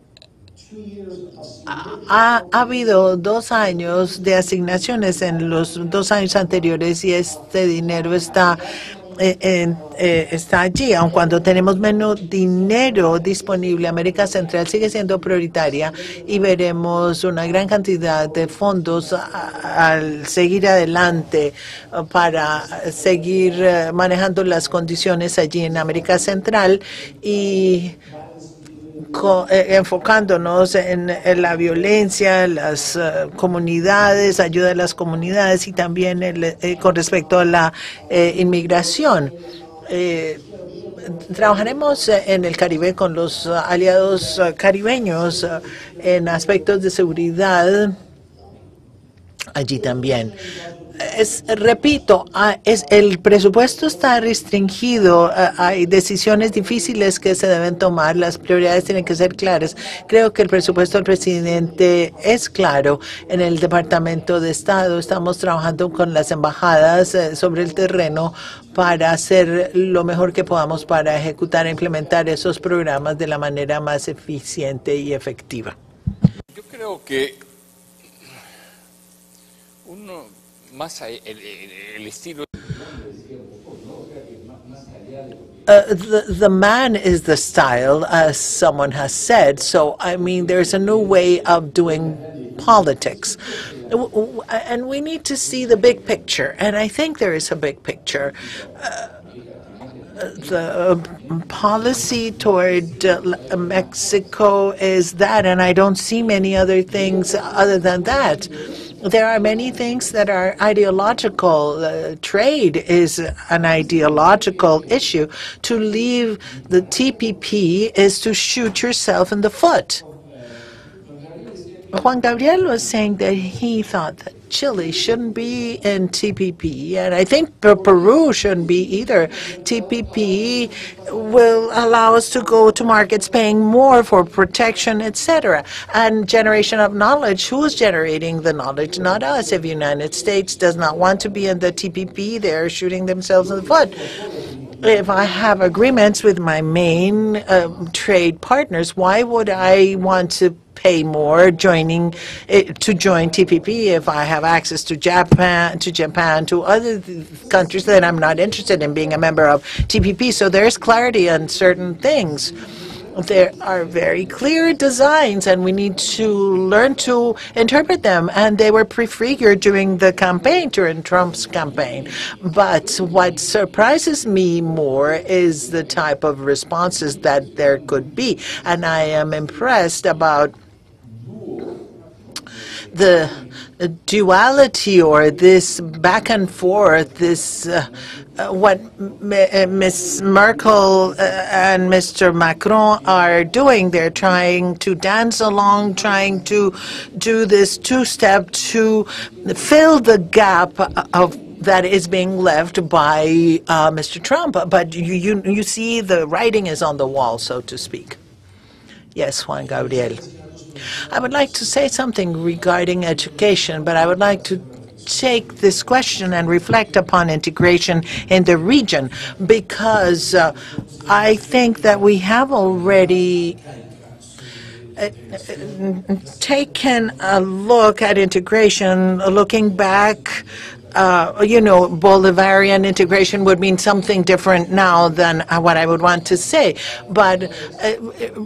Speaker 6: Ha, ha habido dos años de asignaciones en los dos años anteriores y este dinero está, eh, en, eh, está allí. Aun cuando tenemos menos dinero disponible, América Central sigue siendo prioritaria y veremos una gran cantidad de fondos a, al seguir adelante para seguir uh, manejando las condiciones allí en América Central y enfocándonos en, en la violencia, las uh, comunidades, ayuda a las comunidades y también el, eh, con respecto a la eh, inmigración. Eh, trabajaremos en el Caribe con los uh, aliados uh, caribeños uh, en aspectos de seguridad allí también. Es, repito, es, el presupuesto está restringido, hay decisiones difíciles que se deben tomar, las prioridades tienen que ser claras. Creo que el presupuesto del presidente es claro. En el Departamento de Estado estamos trabajando con las embajadas sobre el terreno para hacer lo mejor que podamos para ejecutar e implementar esos programas de la manera más eficiente y efectiva.
Speaker 4: Yo creo que uno más el, el, el estilo.
Speaker 6: Uh, the, the man is the style, as someone has said. So, I mean, there's a new way of doing politics. And we need to see the big picture. And I think there is a big picture. Uh, the policy toward uh, Mexico is that, and I don't see many other things other than that. There are many things that are ideological. Uh, trade is an ideological issue. To leave the T P P is to shoot yourself in the foot. Juan Gabriel was saying that he thought that Chile shouldn't be in T P P, and I think Peru shouldn't be either. T P P will allow us to go to markets paying more for protection, et cetera. And generation of knowledge, who's generating the knowledge? Not us. If the United States does not want to be in the T P P, they're shooting themselves in the foot. If I have agreements with my main uh, trade partners, why would I want to pay more joining uh, to join T P P if I have access to Japan, to Japan, to other countries that I'm not interested in being a member of T P P? So there's clarity on certain things. There are very clear designs, and we need to learn to interpret them. And they were prefigured during the campaign, during Trump's campaign. But what surprises me more is the type of responses that there could be. And I am impressed about the duality, or this back and forth, this uh, uh, what Miz Merkel uh, and Mister Macron are doing. They're trying to dance along, trying to do this two-step to fill the gap of that is being left by uh, Mister Trump. But you, you, you see the writing is on the wall, so to speak. Yes, Juan Gabriel. I would like to say something regarding education, but I would like to take this question and reflect upon integration in the region, because uh, I think that we have already uh, taken a look at integration, looking back. Uh, you know, Bolivarian integration would mean something different now than uh, what I would want to say. But uh,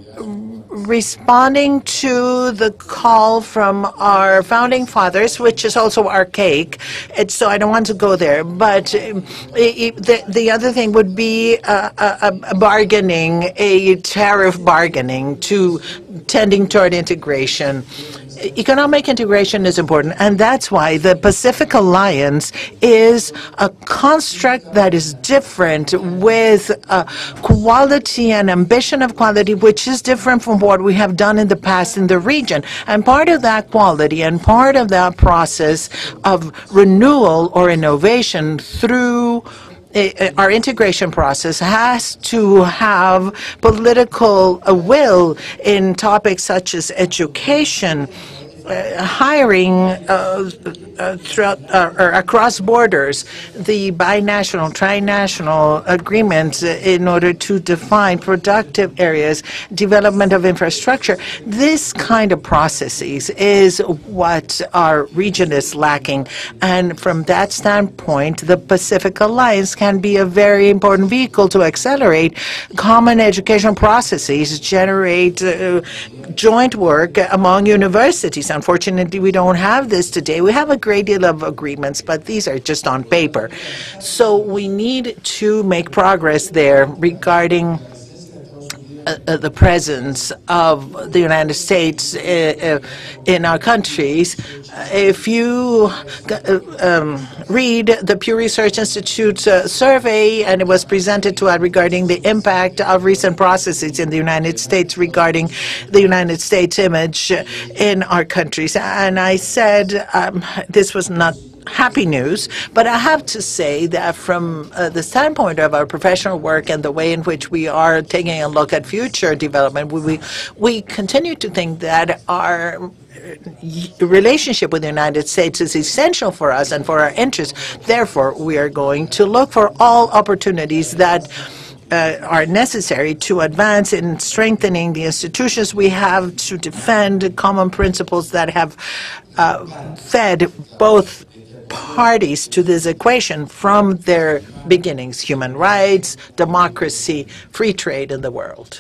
Speaker 6: responding to the call from our founding fathers, which is also archaic, it's, so I don't want to go there. But um, it, the, the other thing would be uh, a, a bargaining, a tariff bargaining to tending toward integration. Economic integration is important, and that's why the Pacific Alliance is a construct that is different, with a quality and ambition of quality which is different from what we have done in the past in the region. And part of that quality and part of that process of renewal or innovation through our integration process has to have political will in topics such as education, uh, hiring uh, uh, throughout uh, or across borders, the binational, trinational agreements in order to define productive areas, development of infrastructure. This kind of processes is what our region is lacking. And from that standpoint, the Pacific Alliance can be a very important vehicle to accelerate common educational processes, generate uh, joint work among universities. Unfortunately, we don't have this today. We have a great deal of agreements, but these are just on paper. So we need to make progress there regarding Uh, uh, the presence of the United States uh, uh, in our countries. Uh, if you uh, um, read the Pew Research Institute's uh, survey, and it was presented to us regarding the impact of recent processes in the United States regarding the United States image in our countries. And I said um, this was not happy news, but I have to say that from uh, the standpoint of our professional work and the way in which we are taking a look at future development, we, we, we continue to think that our relationship with the United States is essential for us and for our interests. Therefore, we are going to look for all opportunities that Uh, are necessary to advance in strengthening the institutions we have to defend common principles that have uh, fed both parties to this equation from their beginnings: human rights, democracy, free trade in the world.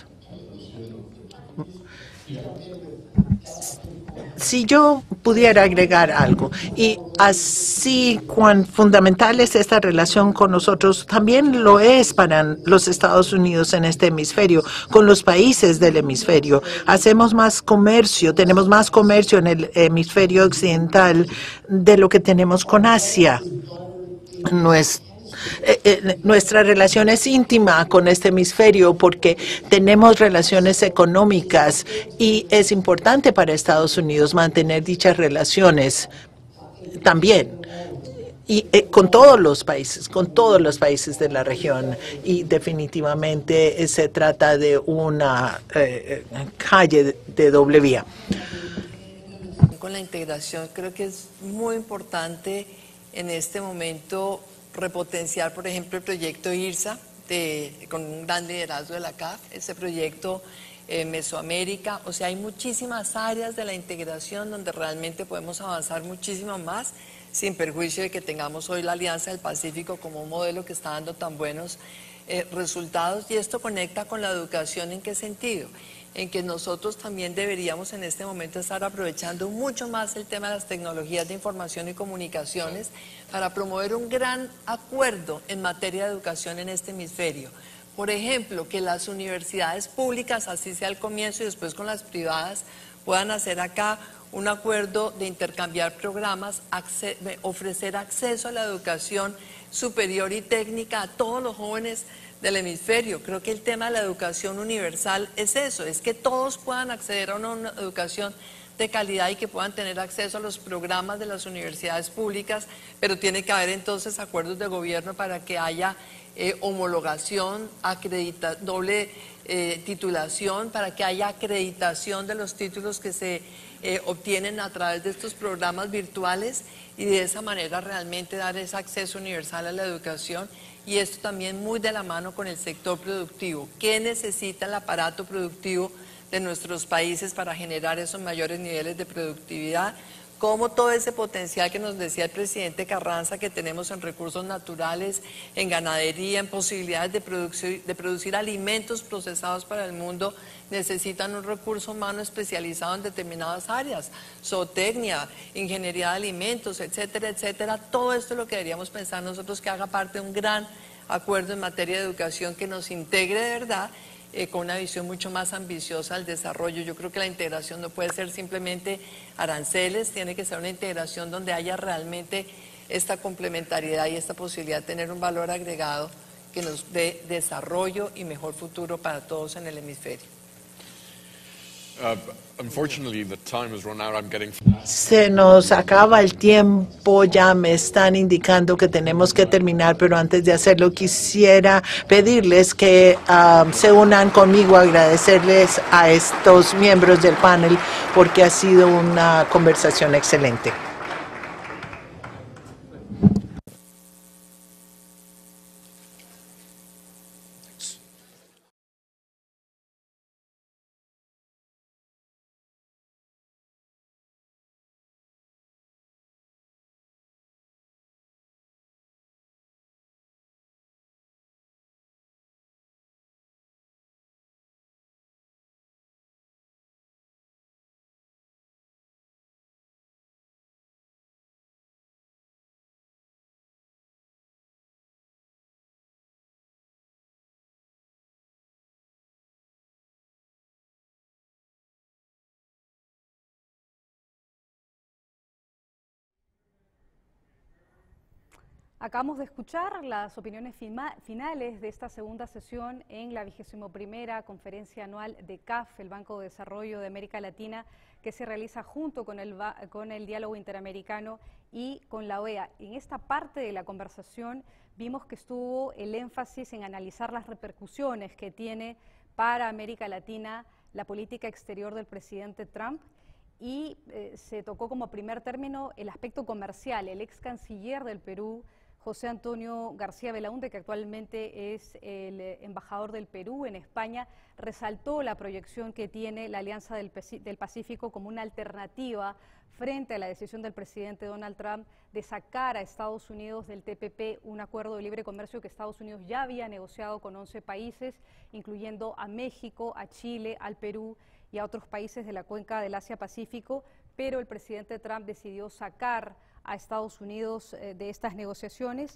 Speaker 6: Si yo pudiera agregar algo, y así cuán fundamental es esta relación con nosotros, también lo es para los Estados Unidos en este hemisferio, con los países del hemisferio. Hacemos más comercio, tenemos más comercio en el hemisferio occidental de lo que tenemos con Asia. Nuestro Eh, eh, nuestra relación es íntima con este hemisferio porque tenemos relaciones económicas y es importante para Estados Unidos mantener dichas relaciones también. Y eh, con todos los países, con todos los países de la región. Y definitivamente eh, se trata de una eh, calle de, de doble vía.
Speaker 3: Con la integración creo que es muy importante en este momento repotenciar, por ejemplo, el proyecto IRSA, de, con un gran liderazgo de la C A F, ese proyecto en Mesoamérica. O sea, hay muchísimas áreas de la integración donde realmente podemos avanzar muchísimo más, sin perjuicio de que tengamos hoy la Alianza del Pacífico como un modelo que está dando tan buenos eh, resultados. Y esto conecta con la educación. ¿En qué sentido? En que nosotros también deberíamos en este momento estar aprovechando mucho más el tema de las tecnologías de información y comunicaciones para promover un gran acuerdo en materia de educación en este hemisferio. Por ejemplo, que las universidades públicas, así sea al comienzo y después con las privadas, puedan hacer acá un acuerdo de intercambiar programas, acce- ofrecer acceso a la educación superior y técnica a todos los jóvenes del hemisferio. Creo que el tema de la educación universal es eso, es que todos puedan acceder a una, una educación de calidad y que puedan tener acceso a los programas de las universidades públicas, pero tiene que haber entonces acuerdos de gobierno para que haya eh, homologación, acredita, doble eh, titulación, para que haya acreditación de los títulos que se eh, obtienen a través de estos programas virtuales y de esa manera realmente dar ese acceso universal a la educación. Y esto también muy de la mano con el sector productivo. ¿Qué necesita el aparato productivo de nuestros países para generar esos mayores niveles de productividad? Cómo todo ese potencial que nos decía el presidente Carranza que tenemos en recursos naturales, en ganadería, en posibilidades de producir, de producir alimentos procesados para el mundo, necesitan un recurso humano especializado en determinadas áreas, zootecnia, ingeniería de alimentos, etcétera, etcétera. Todo esto es lo que deberíamos pensar nosotros, que haga parte de un gran acuerdo en materia de educación que nos integre de verdad, Eh, con una visión mucho más ambiciosa al desarrollo. Yo creo que la integración no puede ser simplemente aranceles, tiene que ser una integración donde haya realmente esta complementariedad y esta posibilidad de tener un valor agregado que nos dé desarrollo y mejor futuro para todos en el hemisferio.
Speaker 2: Uh, unfortunately, the time has run out. I'm getting...
Speaker 6: Se nos acaba el tiempo, ya me están indicando que tenemos que terminar, pero antes de hacerlo quisiera pedirles que um, se unan conmigo a agradecerles a estos miembros del panel porque ha sido una conversación excelente.
Speaker 11: Acabamos de escuchar las opiniones finales de esta segunda sesión en la vigésimo primera conferencia anual de C A F, el Banco de Desarrollo de América Latina, que se realiza junto con el, con el Diálogo Interamericano y con la O E A. En esta parte de la conversación vimos que estuvo el énfasis en analizar las repercusiones que tiene para América Latina la política exterior del presidente Trump, y eh, se tocó como primer término el aspecto comercial. El ex canciller del Perú, José Antonio García Belaúnde, que actualmente es el embajador del Perú en España, resaltó la proyección que tiene la Alianza del Pacífico como una alternativa frente a la decisión del presidente Donald Trump de sacar a Estados Unidos del T P P, un acuerdo de libre comercio que Estados Unidos ya había negociado con once países, incluyendo a México, a Chile, al Perú y a otros países de la cuenca del Asia-Pacífico, pero el presidente Trump decidió sacar a Estados Unidos eh, de estas negociaciones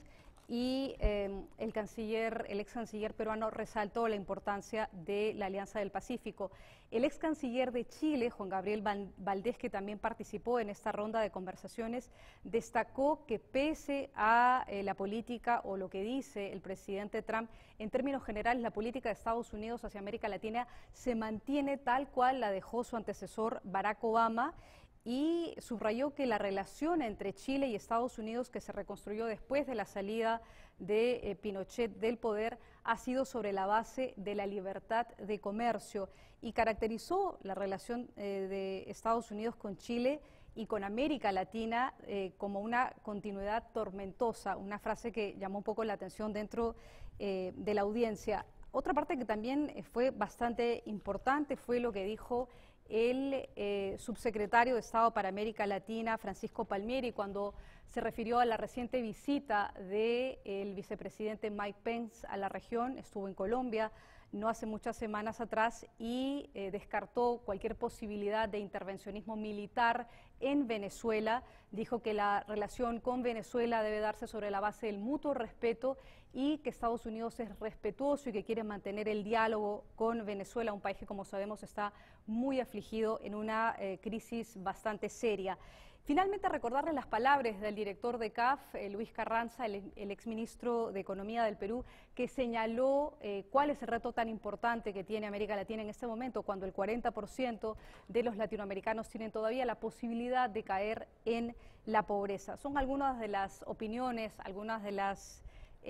Speaker 11: y eh, el canciller, el ex canciller peruano resaltó la importancia de la Alianza del Pacífico. El ex canciller de Chile, Juan Gabriel Valdés, que también participó en esta ronda de conversaciones, destacó que pese a eh, la política o lo que dice el presidente Trump, en términos generales la política de Estados Unidos hacia América Latina se mantiene tal cual la dejó su antecesor Barack Obama, y subrayó que la relación entre Chile y Estados Unidos, que se reconstruyó después de la salida de eh, Pinochet del poder, ha sido sobre la base de la libertad de comercio, y caracterizó la relación eh, de Estados Unidos con Chile y con América Latina eh, como una continuidad tormentosa, una frase que llamó un poco la atención dentro eh, de la audiencia. Otra parte que también fue bastante importante fue lo que dijo el eh, subsecretario de Estado para América Latina, Francisco Palmieri, cuando se refirió a la reciente visita del vicepresidente Mike Pence a la región. Estuvo en Colombia no hace muchas semanas atrás y eh, descartó cualquier posibilidad de intervencionismo militar en Venezuela. Dijo que la relación con Venezuela debe darse sobre la base del mutuo respeto y que Estados Unidos es respetuoso y que quiere mantener el diálogo con Venezuela, un país que, como sabemos, está muy afligido en una eh, crisis bastante seria. Finalmente, recordarles las palabras del director de C A F, eh, Luis Carranza, el, el exministro de Economía del Perú, que señaló eh, cuál es el reto tan importante que tiene América Latina en este momento, cuando el cuarenta por ciento de los latinoamericanos tienen todavía la posibilidad de caer en la pobreza. Son algunas de las opiniones, algunas de las...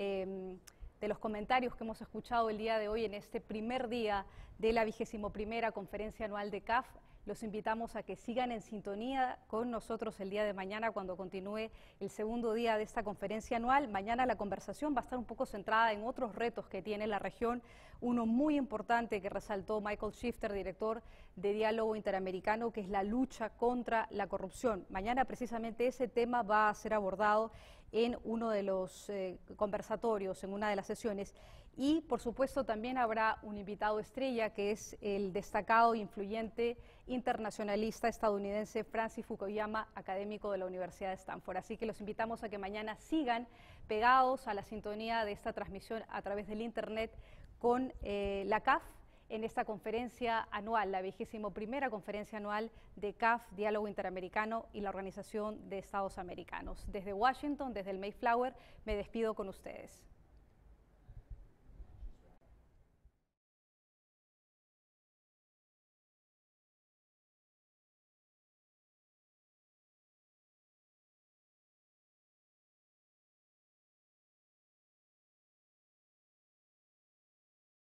Speaker 11: Eh, de los comentarios que hemos escuchado el día de hoy en este primer día de la vigésimo primera conferencia anual de C A F. Los invitamos a que sigan en sintonía con nosotros el día de mañana cuando continúe el segundo día de esta conferencia anual. Mañana la conversación va a estar un poco centrada en otros retos que tiene la región, uno muy importante que resaltó Michael Shifter, director de Diálogo Interamericano, que es la lucha contra la corrupción. Mañana precisamente ese tema va a ser abordado en uno de los eh, conversatorios, en una de las sesiones. Y, por supuesto, también habrá un invitado estrella, que es el destacado e influyente internacionalista estadounidense Francis Fukuyama, académico de la Universidad de Stanford. Así que los invitamos a que mañana sigan pegados a la sintonía de esta transmisión a través del Internet con eh, la C A F en esta conferencia anual, la vigésimo primera conferencia anual de C A F, Diálogo Interamericano y la Organización de Estados Americanos. Desde Washington, desde el Mayflower, me despido con ustedes.